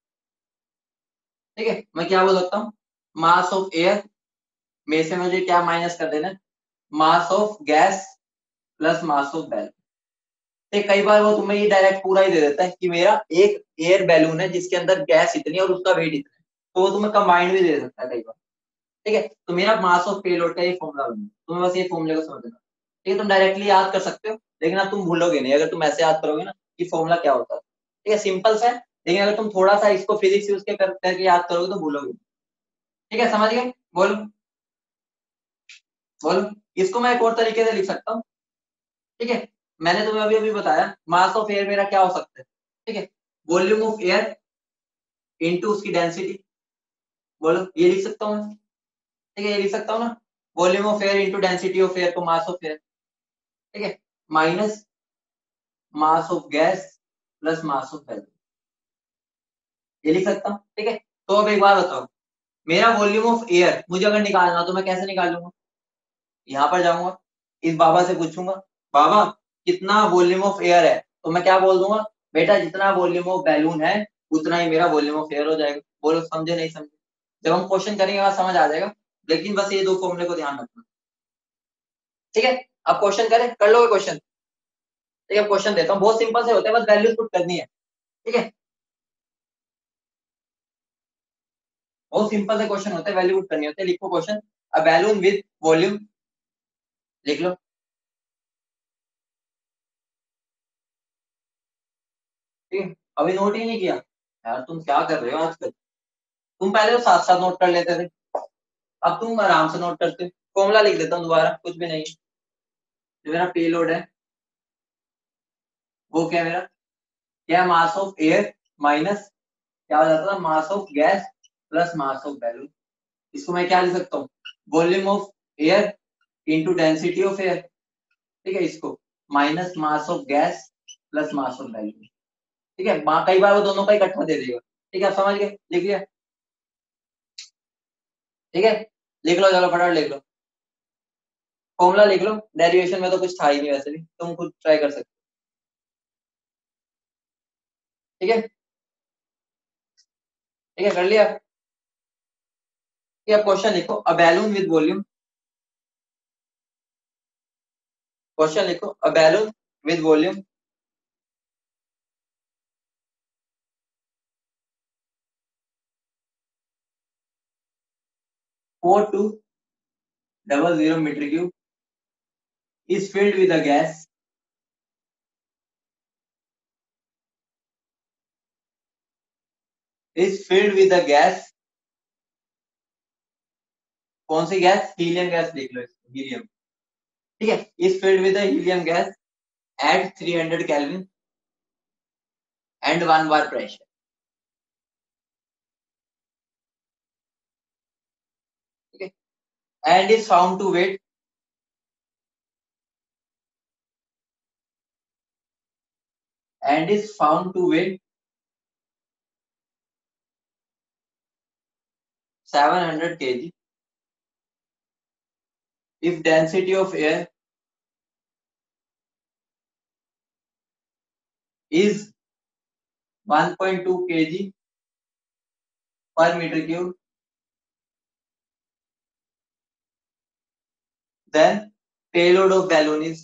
ठीक है, मैं क्या बोल सकता हूँ, मास ऑफ एयर में से मुझे क्या माइनस कर देना है, mass of gas plus mass of balloon, ठीक, कई बार वो तुम्हें ये डायरेक्ट पूरा ही दे देता है कि मेरा एक एयर बैलून है जिसके अंदर गैस इतनी है और उसका वेट इतना है, तो वो तुम्हें कंबाइंड भी दे सकता है कई बार, ठीक है, तो मेरा मास ऑफ पेलोड का ये फॉर्मूला बना, तुम्हें बस ये फॉर्मूले को समझना, ठीक है, तुम डायरेक्टली याद कर सकते हो लेकिन अब तुम भूलोगे नहीं अगर तुम ऐसे याद करोगे ना कि फॉर्मूला क्या होता है, ठीक है, सिंपल सा है, लेकिन अगर तुम थोड़ा सा इसको फिजिक्स यूज करके याद करोगे तो भूलोगे, ठीक है, समझ गए, बोलो बोलो। इसको मैं एक और तरीके से लिख सकता हूँ, ठीक है, मैंने तुम्हें अभी अभी बताया मास ऑफ एयर मेरा क्या हो सकता है, ठीक है, वॉल्यूम ऑफ एयर इनटू उसकी डेंसिटी, बोलो ये लिख सकता हूँ मैं, ठीक है, ये लिख सकता हूँ ना, volume of air into density of air को मास ऑफ एयर, ठीक है, minus mass of gas plus mass of value, ये लिख सकता हूँ, ठीक है, तो अब एक बार बताओ, मेरा वॉल्यूम ऑफ एयर मुझे अगर निकालना तो मैं कैसे निकालूंगा, यहाँ पर जाऊंगा, इस बाबा से पूछूंगा बाबा कितना वॉल्यूम ऑफ एयर है, तो मैं क्या बोल दूंगा, बेटा जितना वॉल्यूम ऑफ बैलून है उतना ही मेरा वॉल्यूम ऑफ एयर हो जाएगा, बोलो समझे नहीं समझे, जब हम क्वेश्चन करेंगे बात समझ आ जाएगा, लेकिन बस ये दो फॉर्मूले को ध्यान रखना, ठीक है, अब क्वेश्चन करें, कर लोगे क्वेश्चन, ठीक है, क्वेश्चन देता हूँ, बहुत सिंपल से होते हैं, बस वैल्यूज पुट करनी है, ठीक है, बहुत सिंपल से क्वेश्चन होते हैं, वैल्यू पुट करनी होती है, लिखो question, a balloon with volume, लिख लो, ठीक है, अभी नोट ही नहीं किया यार, तुम क्या कर रहे हो आजकल, तुम पहले तो साथ साथ नोट कर लेते थे, अब तुम आराम से नोट करते हो, फॉर्मूला लिख देता हूँ दोबारा, कुछ भी नहीं, जो मेरा पेलोड है वो क्या है मेरा, क्या मास ऑफ एयर माइनस क्या हो जाता था, mass of gas plus mass of balloon, इसको मैं क्या लिख सकता हूँ, volume of air into density of air, ठीक है, इसको minus mass of gas plus mass of balloon, ठीक है, कई बार वो दोनों का इकट्ठा दे देगा, ठीक है, आप समझ गए, लिख लिया, ठीक है, लिख लो, चलो फटाफट लिख लो, फॉर्मूला लिख लो, डेरिवेशन में तो कुछ था ही नहीं वैसे भी, तुम खुद ट्राई कर सकते हो, ठीक है, ठीक है, कर लिया, ठीक है, क्वेश्चन लिखो, a balloon with volume, question लिखो, a balloon with volume 4200 meter cube is filled with a gas कौन सी गैस? हीलियम गैस लिख लो इसको, हीलियम। ठीक है, is filled with helium gas at 300 kelvin and 1 bar pressure. ठीक है, and is found to weigh 700 kg if density of air is 1.2 kg per meter cube, then payload of balloon is।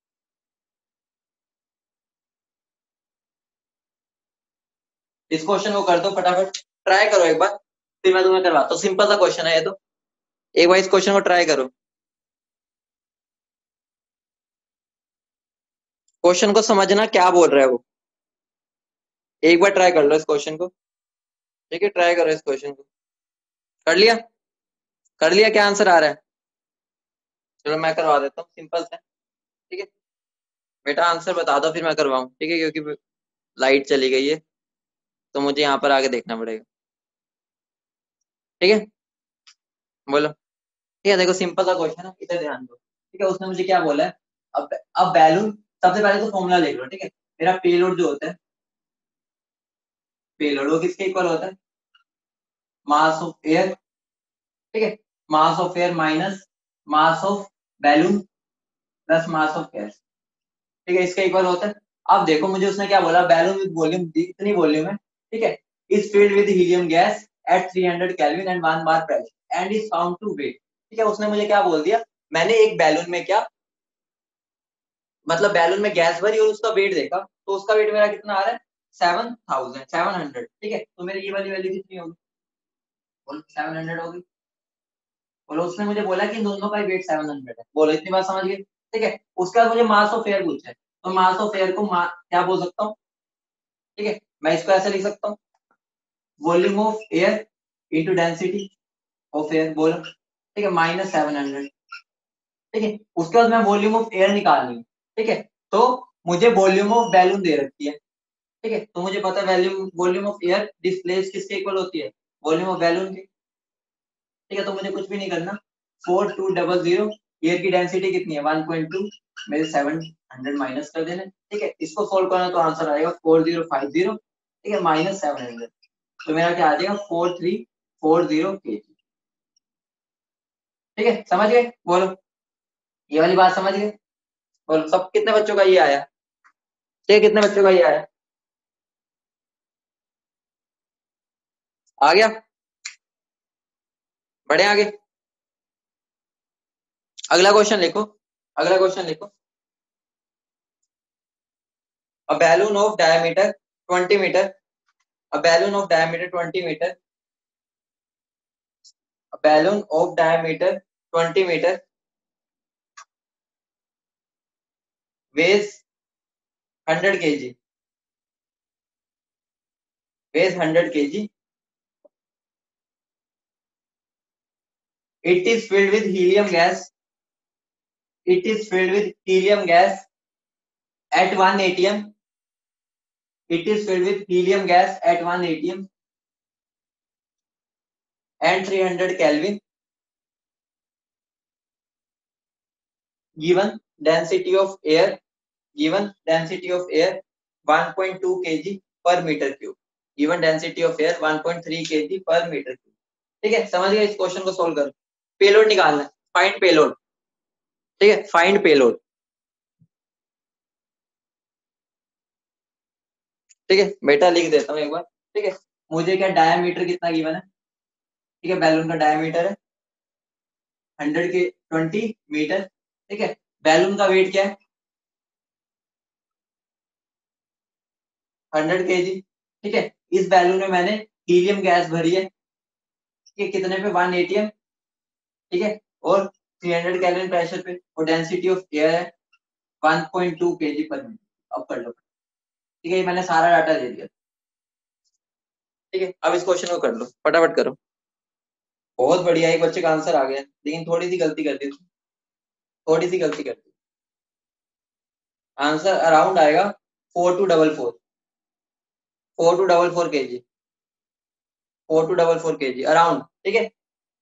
इस question को कर दो फटाफट, try करो एक बार, फिर मैं तुम्हें करवाता हूँ। सिंपल सा क्वेश्चन है ये तो, एक बार इस क्वेश्चन को ट्राई करो। क्वेश्चन को समझना क्या बोल रहा है वो, एक बार ट्राई कर लो इस क्वेश्चन को। ठीक है, ट्राई करो इस क्वेश्चन को। कर लिया? कर लिया, क्या आंसर आ रहा है? चलो मैं करवा देता हूँ, सिंपल सा। ठीक है बेटा, आंसर बता दो फिर मैं करवाऊँ। ठीक है, क्योंकि लाइट चली गई है तो मुझे यहाँ पर आगे देखना पड़ेगा। ठीक है, बोलो। ठीक है, देखो सिंपल सा क्वेश्चन है, इधर ध्यान दो। ठीक है, उसने मुझे क्या बोला है, अब बैलून, सबसे पहले तो फॉर्मूला लिख लो। ठीक है, मेरा पेलोड जो होता है, पेलोड वो किसके इक्वल होता है? Mass of air. ठीक है, mass of air minus mass of balloon plus mass of gas. ठीक है, इसका इक्वल होता है। अब देखो मुझे उसने क्या बोला, बैलून विद वॉल्यूम, इतनी वॉल्यूम है। ठीक है, is filled with helium gas at 300 kelvin and 1 bar pressure and is found to weight. ठीक है, उसने मुझे क्या बोल दिया, मैंने एक बैलून में क्या मतलब बैलून में गैस भरी और उसका वेट देखा, तो उसका वेट मेरा कितना आ रहा है? 7,700। ठीक है, तो मेरी ये वाली वैल्यू कितनी होगी? बोलो 700 होगी। बोलो, उसने मुझे बोला कि दोनों का वेट 700 है। बोलो, इतनी बात समझ गए? ठीक है, उसके बाद मुझे मास ऑफ एयर पूछा है, तो मास ऑफ एयर को क्या बोल सकता हूँ? ठीक है, मैं इसको ऐसे लिख सकता हूँ, volume of air into density of air. बोलो, ठीक है, -700। ठीक है, उसके बाद मैं वॉल्यूम ऑफ एयर निकालनी है। ठीक है, तो मुझे वॉल्यूम ऑफ बैलून दे रखी है। ठीक है, तो मुझे पता है वॉल्यूम ऑफ एयर डिस्प्लेस किसके इक्वल होती है? वॉल्यूम ऑफ बैलून की। ठीक है, तो मुझे कुछ भी नहीं करना, 4200। एयर की डेंसिटी कितनी है? 1.2, मेरे 700 माइनस कर देना। ठीक है, इसको सोल्व करना तो आंसर आएगा 4050। ठीक है, -700, तो मेरा क्या आ जाएगा? 4340 kg। ठीक है, समझ गए? बोलो, ये वाली बात समझ गए? बोलो, सब कितने बच्चों का ये आया? ठीक है, कितने बच्चों का ये आया? आ गया? बढ़े आगे? अगला क्वेश्चन लिखो, अगला क्वेश्चन लिखो। A balloon of diameter 20 meter, a balloon of diameter 20 meter, a balloon of diameter 20 meter weighs 100 kg, weighs 100 kg. It is filled with helium gas. It is filled with helium gas at 1 atm. It is filled with helium gas at 1 atm and 300 Kelvin. Given density of air, given density of air 1.2 kg per meter cube. Given density of air 1.3 kg per meter cube. ठीक है, समझ गए? इस question को solve करो। Payload निकालना है, find payload. ठीक है, फाइंड पेलोड। ठीक है बेटा, लिख देता हूँ एक बार। ठीक है, मुझे क्या डायमीटर कितना गिवन है? ठीक है, बैलून का डायमीटर है 100 के 20 मीटर। ठीक है, बैलून का वेट क्या है? 100 kg। ठीक है, इस बैलून में मैंने हीलियम गैस भरी है, ठीक है, कितने पे? 1 atm। ठीक है, और 300 केल्विन प्रेशर पे, और डेंसिटी ऑफ एयर है 1.2 kg/min। अब कर लो। ठीक है, ये मैंने सारा डाटा दे दिया। ठीक है, अब इस क्वेश्चन को कर लो, फटाफट करो। बहुत बढ़िया, एक बच्चे का आंसर आ गया, लेकिन थोड़ी सी गलती कर दी, थोड़ी सी गलती कर दी। आंसर अराउंड आएगा 4244, 4244 kg, 4244 kg अराउंड। ठीक है,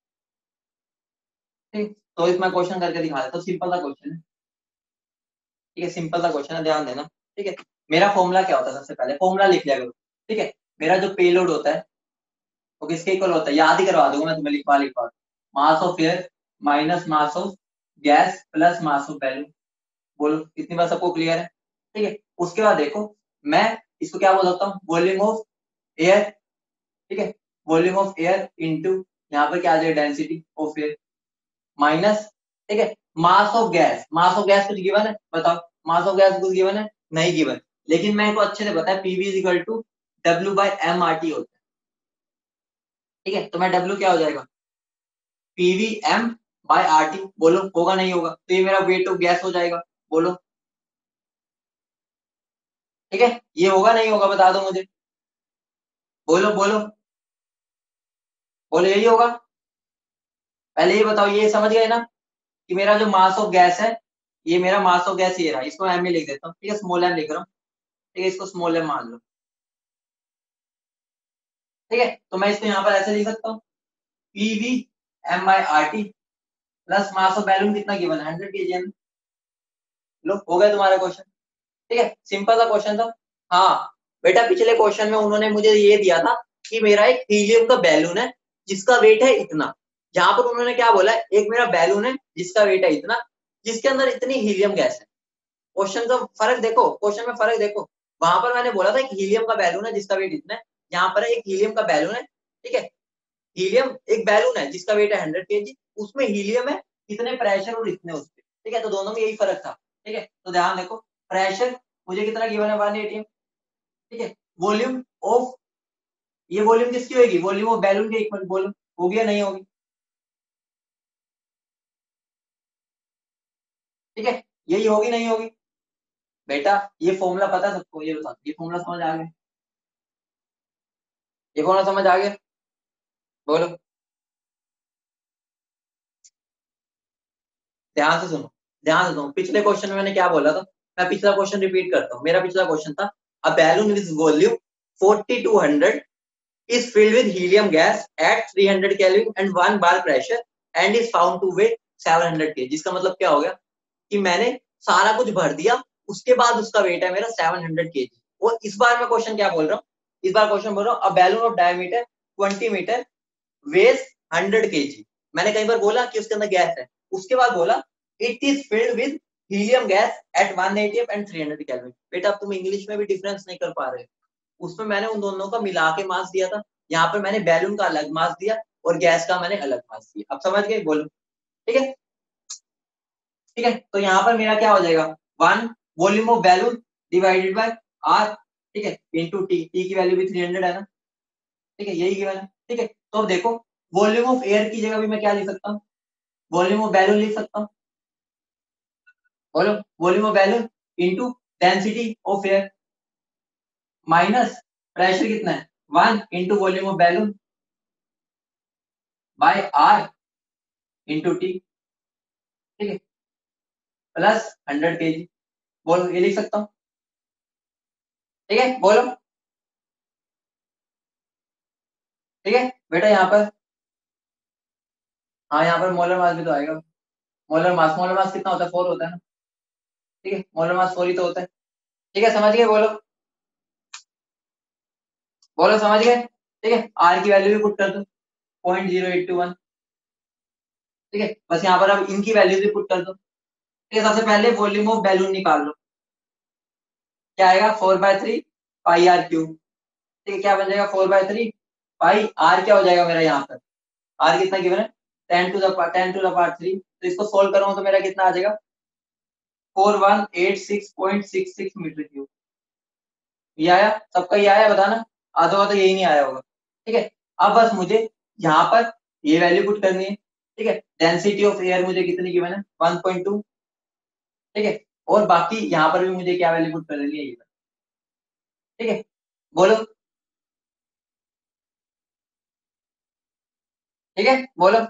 ठीक, तो इसमें क्वेश्चन करके दिखा देता हूँ, सिंपल सा क्वेश्चन है। ठीक है, सिंपल सा क्वेश्चन है, ध्यान देना। ठीक है, मेरा फॉर्मूला क्या होता है? सबसे पहले फॉर्मूला लिख लिया करो। ठीक है, मेरा जो पेलोड होता है वो किसके इक्वल होता है? याद ही करवा दूंगा मैं तुम्हें, लिखवा लिखवा। Mass of air minus mass of gas plus mass of balloon. बोलो, कितनी बार सबको क्लियर है? ठीक है, उसके बाद देखो, मैं इसको क्या बोल सकता हूँ? Volume of air. ठीक है, वॉल्यूम ऑफ एयर इंटू, यहाँ पर क्या आ जाएगा? डेंसिटी ऑफ एयर माइनस, ठीक है, mass of gas. Mass of gas कुछ गिवन है? बताओ, मास ऑफ गैस कुछ गिवन है? नहीं गिवन, लेकिन मैं को अच्छे से पता है, PV is equal to W by M R T होता है। ठीक है, तो मैं डब्ल्यू क्या हो जाएगा? PV M by R T. बोलो, होगा नहीं होगा? तो ये मेरा वेट ऑफ गैस हो जाएगा। बोलो, ठीक है, ये होगा नहीं होगा? बता दो मुझे, बोलो बोलो बोलो, यही होगा? पहले ये बताओ, ये समझ गए ना कि मेरा जो मास ऑफ गैस है, ये मेरा मास ऑफ गैस ये रहा, इसको एम में लिख देता हूँ। ठीक है, स्मॉल एम लिख रहा हूँ। ठीक है, इसको स्मॉल एम मान लो। ठीक है, तो मैं इसको यहाँ पर ऐसे लिख सकता हूँ, PV M by R T plus mass of balloon कितना गिवन है? 100 kg। लो, हो गया तुम्हारा क्वेश्चन। ठीक है, सिंपल सा क्वेश्चन था। हाँ बेटा, पिछले क्वेश्चन में उन्होंने मुझे ये दिया था कि मेरा एक हीलियम का बैलून है जिसका वेट है इतना। यहाँ पर उन्होंने क्या बोला है? एक मेरा बैलून है जिसका वेट है इतना, जिसके अंदर इतनी हीलियम गैस है। क्वेश्चन का फर्क देखो, क्वेश्चन में फर्क देखो। वहां पर मैंने बोला था एक हीलियम का बैलून है जिसका वेट इतना है, यहाँ पर एक हीलियम का बैलून है। ठीक है, हीलियम एक बैलून है जिसका वेट है 100 kg, उसमें हीलियम है इतने प्रेशर और इतने उसके। ठीक है, तो दोनों में यही फर्क था। ठीक है, तो ध्यान देखो, प्रेशर मुझे कितना गिवन है? 1 atm। ठीक है, वॉल्यूम ऑफ, ये वॉल्यूम किसकी होगी? वॉल्यूम ऑफ बैलून के इक्वल। वॉल्यूम होगी या नहीं होगी? ठीक है, यही होगी नहीं होगी? बेटा, ये फॉर्मूला पता है सबको? ये बता, ये फॉर्मूला समझ आ गया? ये फॉर्मूला समझ आ गया? बोलो, ध्यान से सुनो, ध्यान से सुनो। पिछले क्वेश्चन में मैंने क्या बोला था? मैं पिछला क्वेश्चन रिपीट करता हूँ। मेरा पिछला क्वेश्चन था, a balloon with volume 4200 is filled with helium gas at 300 Kelvin and 1 bar pressure and is found to weigh 700 kg। जिसका मतलब क्या हो गया कि मैंने सारा कुछ भर दिया, उसके बाद उसका वेट है मेरा 700 kg। और इस बार मैं क्वेश्चन क्या बोल रहा हूँ? इस बार क्वेश्चन बोल रहा हूँ, a balloon of diameter 20 metre weighs 100 kg। मैंने कई बार बोला कि उसके अंदर गैस है, उसके बाद बोला it is filled with helium gas at 180 and 300 kelvin. बेटा, अब तुम इंग्लिश में भी डिफरेंस नहीं कर पा रहे। उसमें मैंने उन दोनों का मिला के मास दिया था, यहाँ पर मैंने बैलून का अलग मास दिया और गैस का मैंने अलग मास दिया। अब समझ गए? बोलो, ठीक है? ठीक है, तो यहाँ पर मेरा क्या हो जाएगा? 1 volume of balloon divided by R. ठीक है, इंटू टी। टी की वैल्यू भी 300 है ना? ठीक है, यही गिवन है। ठीक है, तो अब देखो, वॉल्यूम ऑफ एयर की जगह भी मैं क्या लिख सकता हूँ? वॉल्यूम ऑफ बैलून लिख सकता हूँ। बोलो, volume of balloon into density of air minus pressure कितना है? 1 into volume of balloon by R into T. ठीक है, प्लस 100 kg। बोलो, ये लिख सकता हूँ? ठीक है, बोलो। ठीक है बेटा, यहाँ पर, हाँ, यहाँ पर मोलर मास भी तो आएगा। मोलर मास कितना होता है? 4 होता है ना? ठीक है, मोलर मास 4 ही तो होता है। ठीक है, समझ गए? बोलो बोलो, समझ गए? ठीक है, आर की वैल्यू भी पुट कर दो, 0.0821। ठीक है, बस यहाँ पर अब इनकी वैल्यू भी पुट कर दो। ठीक है, सबसे पहले वॉल्यूम ऑफ बैलून निकाल लो। क्या आएगा? 4/3 पाई आर क्यूब। ठीक है, क्या बन जाएगा? 4/3 पाई आर। क्या हो जाएगा मेरा यहाँ पर? आर कितना गिवन है? 10 टू द पावर 3। तो इसको सोल्व करूँ तो मेरा कितना आ जाएगा? 4186.66 मीटर क्यूब। ये आया सबका? ये आया बताना, आधा होगा तो यही नहीं आया होगा। ठीक है, अब बस मुझे यहाँ पर ये वैल्यू पुट करनी है। ठीक है, डेंसिटी ऑफ एयर मुझे कितनी गिवन है? 1.2। ठीक है, और बाकी यहाँ पर भी मुझे क्या वैल्यू पुट कर देनी है ये। ठीक है, बोलो। ठीक है, बोलो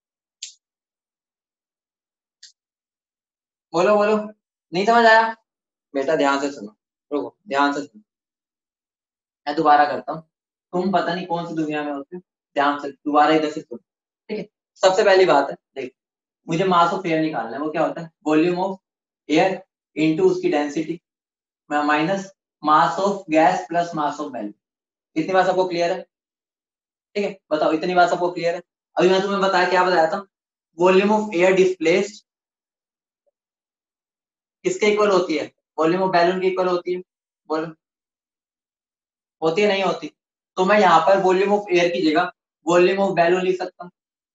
बोलो बोलो। नहीं समझ आया? बेटा ध्यान से सुनो, रुको ध्यान से सुनो, मैं दोबारा करता हूँ। तुम पता नहीं कौन सी दुनिया में होते हो, ध्यान से दोबारा इधर से सुनो। ठीक है, सबसे पहली बात है देख, मुझे मास ऑफ एयर निकालना है। वो क्या होता है? वॉल्यूम ऑफ एयर इनटू उसकी density minus mass of gas plus mass of value. इतनी बात सबको क्लियर है? ठीक है, बताओ इतनी बात सबको क्लियर है? अभी मैं तुम्हें बताया, क्या बताया था? वॉल्यूम ऑफ एयर डिस्प्लेस्ड किसके इक्वल होती है? वॉल्यूम ऑफ बैलून के इक्वल होती है। बोलो, होती है नहीं होती? तो मैं यहाँ पर वॉल्यूम ऑफ एयर की जगह वॉल्यूम ऑफ बैलून लिख सकता हूँ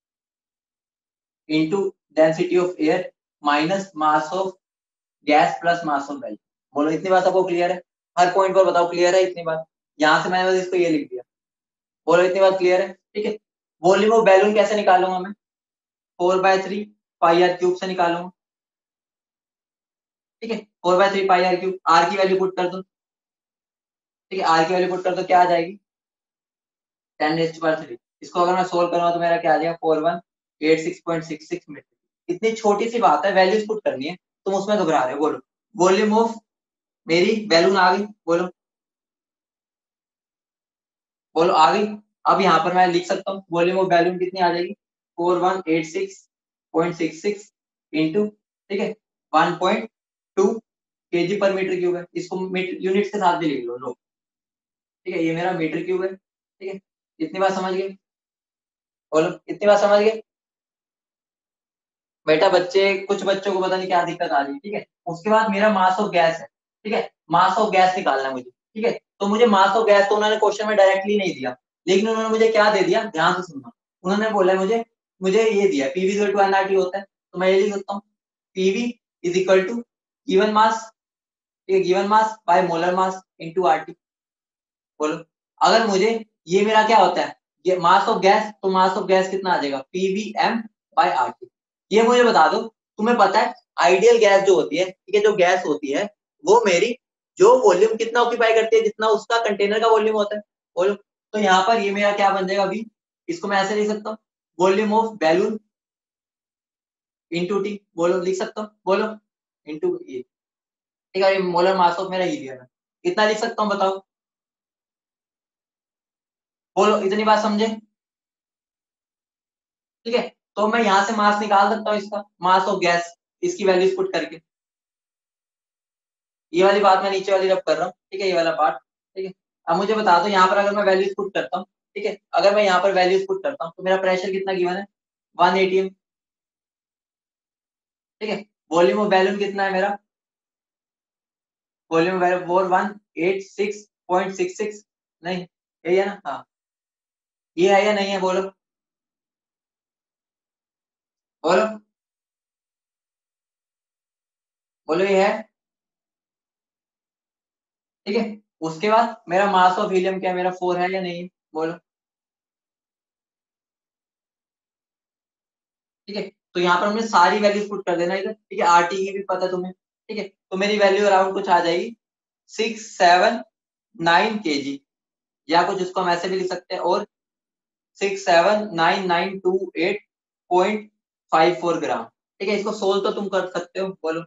into density of air minus mass of gas plus mass of balloon. बोलो इतनी बात आपको क्लियर है? हर पॉइंट पर बताओ क्लियर है इतनी बात? यहाँ से मैंने बस इसको ये लिख दिया। बोलो इतनी बात क्लियर है? ठीक है, वॉल्यूम ऑफ बैलून कैसे निकालूंगा मैं? 4/3 पाई आर क्यूब से निकालूंगा। ठीक है, 4/3 पाई आर क्यूब, आर की वैल्यू पुट कर दो। ठीक है, आर की वैल्यू पुट कर दो, क्या आ जाएगी? 10⁻³ इसको अगर मैं सोल्व करूंगा तो मेरा क्या आ जाएगा? 4186.66 मीटर। इतनी छोटी सी बात है, वैल्यूज पुट करनी है, तुम उसमें घबरा रहे हो। बोलो, वॉल्यूम ऑफ मेरी बैलून आ गई। बोलो बोलो आ गई। अब यहाँ पर मैं लिख सकता हूँ वॉल्यूम ऑफ बैलून कितनी आ जाएगी? 4186.66 इंटू, ठीक है, 1.2 केजी पर मीटर क्यूब है। इसको मीटर यूनिट्स के साथ भी लिख लो लो। ठीक है, ये मेरा मीटर क्यूब है। ठीक है, इतनी बात समझ गए? बोलो इतनी बात समझ गए? बेटा बच्चे, कुछ बच्चों को पता नहीं क्या दिक्कत आ रही है। ठीक है, उसके बाद मेरा मास ऑफ गैस है। ठीक है, मास ऑफ गैस निकालना है मुझे। ठीक है, तो मुझे मास ऑफ गैस तो उन्होंने क्वेश्चन में डायरेक्टली नहीं दिया, लेकिन उन्होंने मुझे क्या दे दिया, ध्यान से सुनना। उन्होंने बोला मुझे मुझे ये दिया, पीवी इक्वल टू एनआरटी होता है, तो मैं ये लिख सकता हूँ, PV is equal to given mass, given mass by molar mass into RT. बोलो, अगर मुझे ये मेरा क्या होता है, ये मास ऑफ गैस, तो मास ऑफ गैस कितना आ जाएगा? PVM by RT. ये मुझे बता दो, तुम्हें पता है आइडियल गैस जो होती है, ठीक है, जो गैस होती है वो मेरी जो वॉल्यूम कितना ऑक्यूपाई करती है, जितना उसका कंटेनर का वॉल्यूम होता है। बोलो, तो यहाँ पर ये मेरा क्या बन जाएगा? अभी इसको मैं ऐसे लिख सकता हूँ, volume of balloon into T. बोलो लिख सकता हूँ, बोलो इंटू ये। ठीक है, ये मोलर मास ऑफ मेरा हीलियम है, कितना लिख सकता हूँ बताओ? बोलो इतनी बात समझे? ठीक है, तो मैं यहाँ से मास निकाल सकता हूँ, इसका मास ऑफ गैस, इसकी वैल्यूज पुट करके। ये वाली बात मैं नीचे वाली रब कर रहा हूँ। ठीक है, ये वाला पार्ट। ठीक है, अब मुझे बता दो यहाँ पर अगर मैं वैल्यूज पुट करता हूँ, ठीक है, अगर मैं यहाँ पर वैल्यूज पुट करता हूँ तो मेरा प्रेशर कितना गिवन है? 1 atm। ठीक है, वॉल्यूम ऑफ बैलून कितना है मेरा? वॉल्यूम ऑफ 4186.66, नहीं यही है ना? हाँ, ये है या नहीं है? बोलो बोलो बोलो, ये है। ठीक है, उसके बाद मेरा मास ऑफ हीलियम क्या है? मेरा 4 है या नहीं है? बोलो। ठीक है, तो यहाँ पर हमने सारी वैल्यूज पुट कर देना इधर। ठीक है, आरटी की भी पता है तुम्हें। ठीक है, तो मेरी वैल्यू अराउंड कुछ आ जाएगी 679 kg, या कुछ उसको हम ऐसे भी लिख सकते हैं, और 679,928.54 ग्राम। ठीक है, इसको सोल्व तो तुम कर सकते हो। बोलो,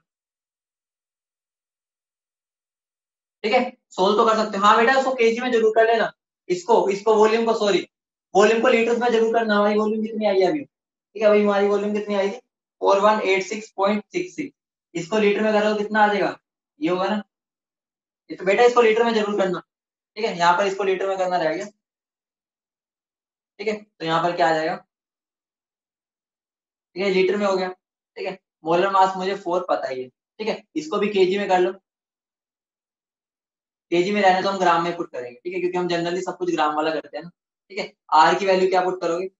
ठीक है, सोल्व तो कर सकते हो। हाँ बेटा, उसको केजी में जरूर कर लेना, इसको इसको वॉल्यूम को, सॉरी वॉल्यूम को लीटर्स में जरूर करना। हमारी वॉल्यूम कितनी आई है अभी? ठीक है, अभी हमारी वॉल्यूम कितनी आई थी? 4186.66। इसको लीटर में करो तो कितना आ जाएगा? ये होगा ना? ये तो बेटा इसको लीटर में जरूर करना। ठीक है, यहाँ पर इसको लीटर में करना रहेगा। ठीक है, तो यहाँ पर क्या आ जाएगा? ठीक है, लीटर में हो गया। ठीक है, मोलर मास मुझे 4 पता ही है। ठीक है, इसको भी केजी में कर लो। केजी में रहने तो हम ग्राम में पुट करेंगे। ठीक है, क्योंकि हम जनरली सब कुछ ग्राम वाला करते हैं ना। ठीक है, आर की वैल्यू क्या पुट करोगे?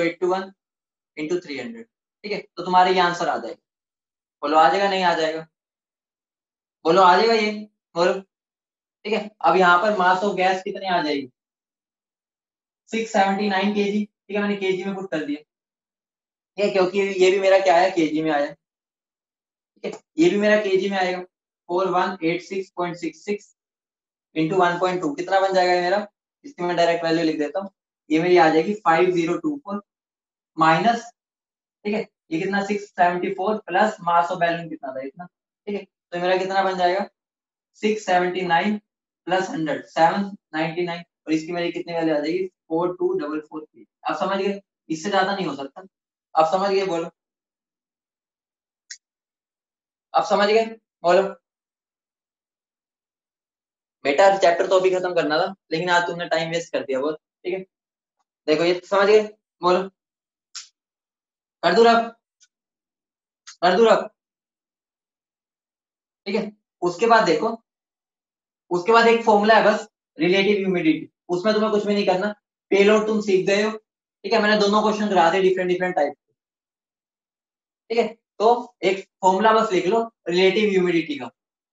0.0821 इंटू 300। ठीक है, तो तुम्हारे ये आंसर आ जाएगा। बोलो आ जाएगा नहीं आ जाएगा? बोलो आ जाएगा ये, बोलो। ठीक है, अब यहाँ पर मास ऑफ गैस कितने आ जाएगी, 679 kg। ठीक है, मैंने केजी में पुट कर दिया। ठीक है, क्योंकि ये भी मेरा क्या है, केजी में आया। ठीक है, ये भी मेरा केजी में आएगा। 4186.66 इंटू 1.2 कितना बन जाएगा ये मेरा, इसकी मैं डायरेक्ट वैल्यू लिख देता हूँ। ये मेरी आ जाएगी 5024 माइनस, ठीक है, ये कितना 674 प्लस मास ऑफ बैलून कितना था इतना। ठीक है, तो मेरा कितना बन जाएगा 679 प्लस 100 799, और इसकी मेरी कितनी वैल्यू आ जाएगी 4244। आप समझ गए, इससे ज्यादा नहीं हो सकता। आप समझ गए, बोलो। आप समझ गए, बोलो। बेटा चैप्टर तो अभी खत्म करना था, लेकिन आज तुमने टाइम वेस्ट कर दिया बहुत। ठीक है, देखो ये समझ गए, बोलो। कर दूं रब, कर दूं रब। ठीक है, उसके बाद देखो, उसके बाद एक फॉर्मूला है बस, रिलेटिव ह्यूमिडिटी। उसमें तुम्हें कुछ भी नहीं करना, पेलोड तुम सीख गए हो। ठीक है, मैंने दोनों क्वेश्चन करा दिए डिफरेंट डिफरेंट टाइप। ठीक है, तो एक फॉर्मूला बस लिख लो रिलेटिव ह्यूमिडिटी का।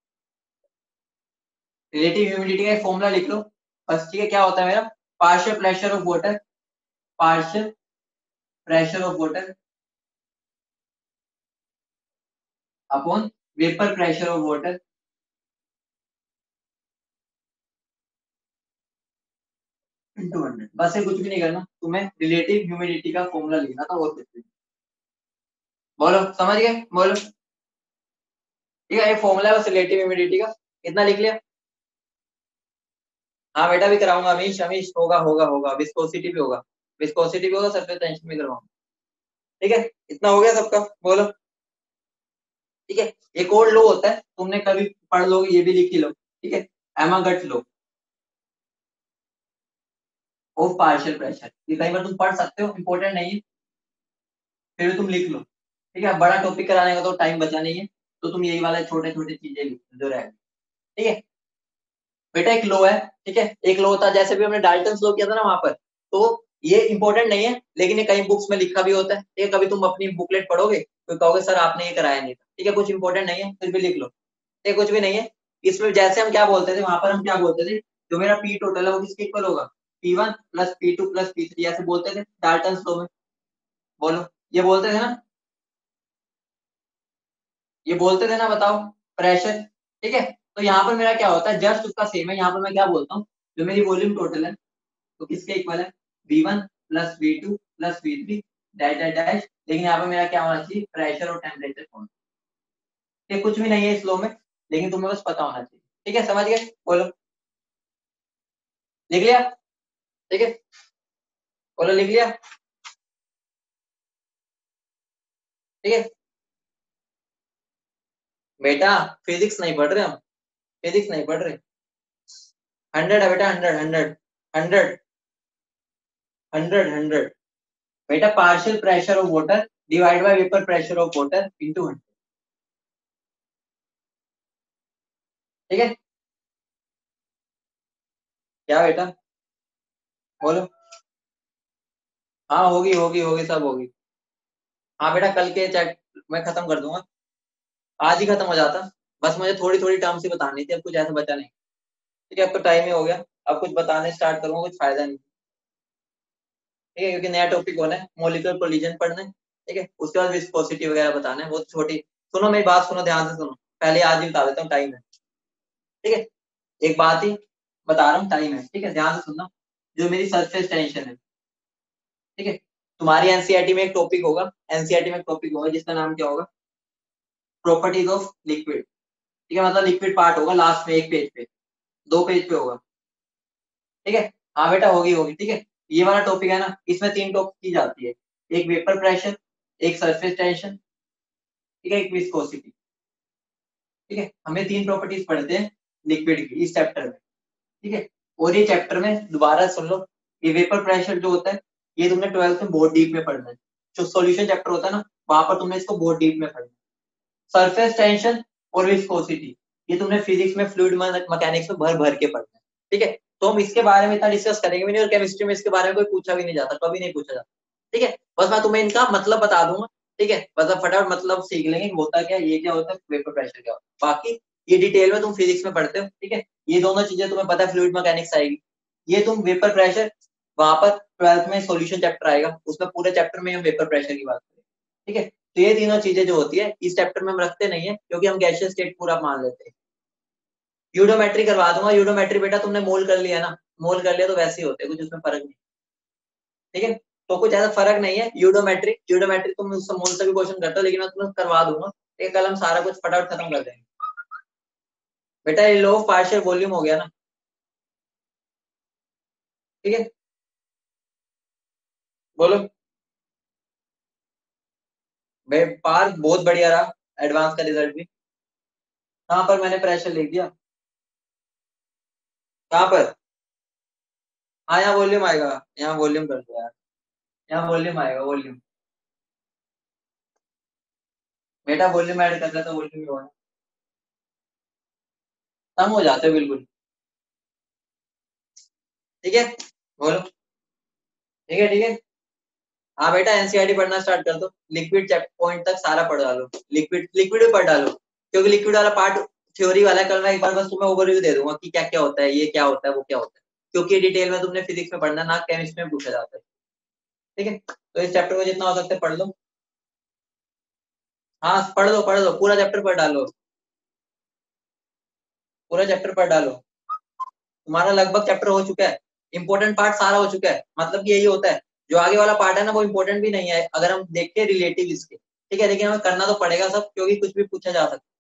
रिलेटिव ह्यूमिडिटी का एक फॉर्मूला लिख लो बस। ठीक है, क्या होता है मेरा, partial pressure of water, partial pressure of water upon vapour pressure of water into 100। बस ये कुछ भी नहीं करना, तुम्हें रिलेटिव ह्यूमिडिटी का फॉर्मूला लिखना था और कुछ भी। बोलो समझ गए, बोलो। ठीक है, ये फॉर्मूला है बस रिलेटिव ह्यूमिडिटी का। कितना लिख लिया। हाँ बेटा भी कराऊंगा, अमीश अमीश होगा होगा होगा, विस्कोसिटी भी होगा, विस्कोसिटी भी होगा, सरफेस टेंशन भी करवाऊंगा। ठीक है, इतना हो गया सबका, बोलो। ठीक है, एक और लो होता है, तुमने कभी पढ़ लोगे, ये भी लिख ही लो। ठीक है, Amagat law of partial pressure, ये कई बार तुम पढ़ सकते हो, इंपॉर्टेंट नहीं है, फिर भी तुम लिख लो। ठीक है, बड़ा टॉपिक कराने का तो टाइम बचा नहीं है, तो तुम यही वाला छोटे छोटे चीजें लिख लो जो रहेगा। ठीक है बेटा, एक लो है। ठीक है, एक लो होता है, जैसे भी हमने डाल्टन लो किया था ना वहां पर, तो ये इंपॉर्टेंट नहीं है, लेकिन ये कई बुक्स में लिखा भी होता है। ठीक है, कभी तुम अपनी बुकलेट पढ़ोगे तो कहोगे सर आपने ये कराया नहीं था। ठीक है, कुछ इंपॉर्टेंट नहीं है, फिर भी लिख लो। ये कुछ भी नहीं है। इसमें जैसे हम क्या बोलते थे, वहां पर हम क्या बोलते थे, जो मेरा पी टोटल है वो किसके इक्वल होगा, P1 plus P2 plus P3, ऐसे बोलते थे डाल्टन लो में। बोलो, ये बोलते थे ना, ये बोलते थे ना, बताओ। प्रेशर। ठीक है, तो यहाँ पर मेरा क्या होता है, जस्ट उसका सेम है। यहाँ पर मैं क्या बोलता हूँ, जो मेरी वॉल्यूम टोटल है तो किसके इक्वल है, V1 plus V2 plus V3 dash dash dash. लेकिन यहाँ पर मेरा क्या होना चाहिए, प्रेशर और टेम्परेचर कौन। ये कुछ भी नहीं है इस लो में, लेकिन तुम्हें बस पता होना चाहिए। ठीक है, समझ गए, बोलो। लिख लिया। ठीक है, बोलो लिख लिया। ठीक है बेटा, फिजिक्स नहीं पढ़ रहे हम, फिजिक्स नहीं पढ़ रहे। 100 है बेटा, 100 100 100 100 बेटा, partial pressure of water divide by vapour pressure of water into 100। ठीक है, क्या बेटा, बोलो। हाँ होगी होगी होगी, सब होगी। हाँ बेटा, कल के चैट मैं खत्म कर दूंगा, आज ही खत्म हो जाता। बस मुझे थोड़ी थोड़ी टर्म्स ही बतानी थी, अब कुछ ऐसा बचा नहीं। ठीक है, अब तो टाइम ही हो गया, अब कुछ बताने स्टार्ट करूंगा कुछ फायदा नहीं। ठीक है, क्योंकि नया टॉपिक होना है, मोलिकुलर कोलिजन पढ़ना है। ठीक है, उसके बाद विस्कोसिटी वगैरह बताना है, वो छोटी। सुनो मेरी बात सुनो, ध्यान से सुनो, पहले आज ही बता देता हूँ, टाइम है। ठीक है, एक बात ही बता रहा हूँ, टाइम है। ठीक है, ध्यान से सुनना, जो मेरी सरफेस टेंशन है। ठीक है, तुम्हारी एनसीईआरटी में एक टॉपिक होगा, एनसीईआरटी में एक टॉपिक होगा जिसका नाम क्या होगा, प्रॉपर्टीज ऑफ लिक्विड। ठीक है, मतलब लिक्विड पार्ट होगा लास्ट में, एक पेज पे, दो पेज पे होगा। ठीक है, हाँ बेटा होगी होगी। ठीक है, ये वाला टॉपिक है ना, इसमें तीन टॉपिक की जाती है, एक वेपर प्रेशर, एक सरफेस टेंशन, ठीक है, एक विस्कोसिटी। ठीक है, हमें तीन प्रॉपर्टीज पढ़ते हैं लिक्विड की इस चैप्टर में। ठीक है, और ये चैप्टर में दोबारा सुन लो, ये वेपर प्रेशर जो होता है, ये तुमने 12th में बहुत डीप में पढ़ना है। जो सॉल्यूशन चैप्टर होता है ना, वहां पर तुमने इसको बहुत डीप में पढ़ना है। सरफेस टेंशन और विस्कोसिटी, ये तुमने फिजिक्स में फ्लूइड मैकेनिक्स में भर भर के पढ़ना है। ठीक है, तो हम इसके बारे में इतना डिस्कस करेंगे भी नहीं, और केमिस्ट्री में इसके बारे में कोई पूछा भी नहीं जाता, कभी नहीं पूछा जाता। ठीक है, बस मैं तुम्हें इनका मतलब बता दूंगा। ठीक है, मतलब फटाफट मतलब सीख लेंगे कि होता क्या, ये क्या होता है, वेपर प्रेशर क्या होता है, बाकी ये डिटेल में तुम फिजिक्स में पढ़ते हो, ठीक है। ये दोनों चीजें तुम्हें पता है, फ्लूइड मैकेनिक्स आएगी। ये तुम वेपर प्रेशर, वहां पर 12th में सॉल्यूशन चैप्टर आएगा, उसमें पूरे चैप्टर में हम वेपर प्रेशर की बात करें, ठीक है। तो ये तीनों चीजें जो होती है इस चैप्टर में हम रखते नहीं है, क्योंकि हम गैसियस स्टेट पूरा मान लेते हैं। यूडोमेट्री करवा दूंगा, यूडोमेट्री बेटा तुमने मोल कर लिया ना, मोल कर लिया तो वैसे ही होते हैं, कुछ उसमें फर्क नहीं, ठीक है। तो कुछ ऐसा फर्क नहीं है। यूडोमेट्री, यूडोमेट्री तुम उससे मोल से भी क्वेश्चन करते हो, लेकिन मैं तुम्हें करवा दूंगा, एक कल हम सारा कुछ फटाफट खत्म कर देंगे। बेटा ये लो पार्शियल वॉल्यूम हो गया ना, ठीक है। बोलो। पार्क बहुत बढ़िया रहा, एडवांस का रिजल्ट भी। कहाँ पर मैंने प्रेशर लिख दिया? कहाँ पर? हाँ यहाँ वॉल्यूम आएगा, यहाँ वॉल्यूम कर दो यार, यहाँ वॉल्यूम आएगा, वॉल्यूम। बेटा वॉल्यूम ऐड कर रहा था, वॉल्यूम ही होगा, कम हो जाते हो बिल्कुल, ठीक है। बोलो। ठीक है, ठीक है। हाँ बेटा एनसीईआरटी पढ़ना स्टार्ट कर दो, लिक्विड चैप्टर पॉइंट तक सारा पढ़ डालो, लिक्विड लिक्विड भी पढ़ डालो, क्योंकि लिक्विड वाला पार्ट थ्योरी वाला है। कल मैं एक बार बस तुम्हें ओवरव्यू दे दूंगा कि क्या क्या होता है, ये क्या होता है, वो क्या होता है, क्योंकि डिटेल में तुमने फिजिक्स में पढ़ना ना, केमिस्ट्री में पूछा जाता है, ठीक है। तो इस चैप्टर को जितना हो सकता है पढ़ लो। हाँ पढ़ लो, पढ़ लो, पूरा चैप्टर पढ़ डालो, पूरा चैप्टर पढ़ डालो। तुम्हारा लगभग चैप्टर हो चुका है, इंपॉर्टेंट पार्ट सारा हो चुका है, मतलब कि यही होता है, जो आगे वाला पार्ट है ना वो इंपॉर्टेंट भी नहीं है अगर हम देखें रिलेटिव इसके, ठीक है, लेकिन हमें करना तो पड़ेगा सब, क्योंकि कुछ भी पूछा जा सकता है।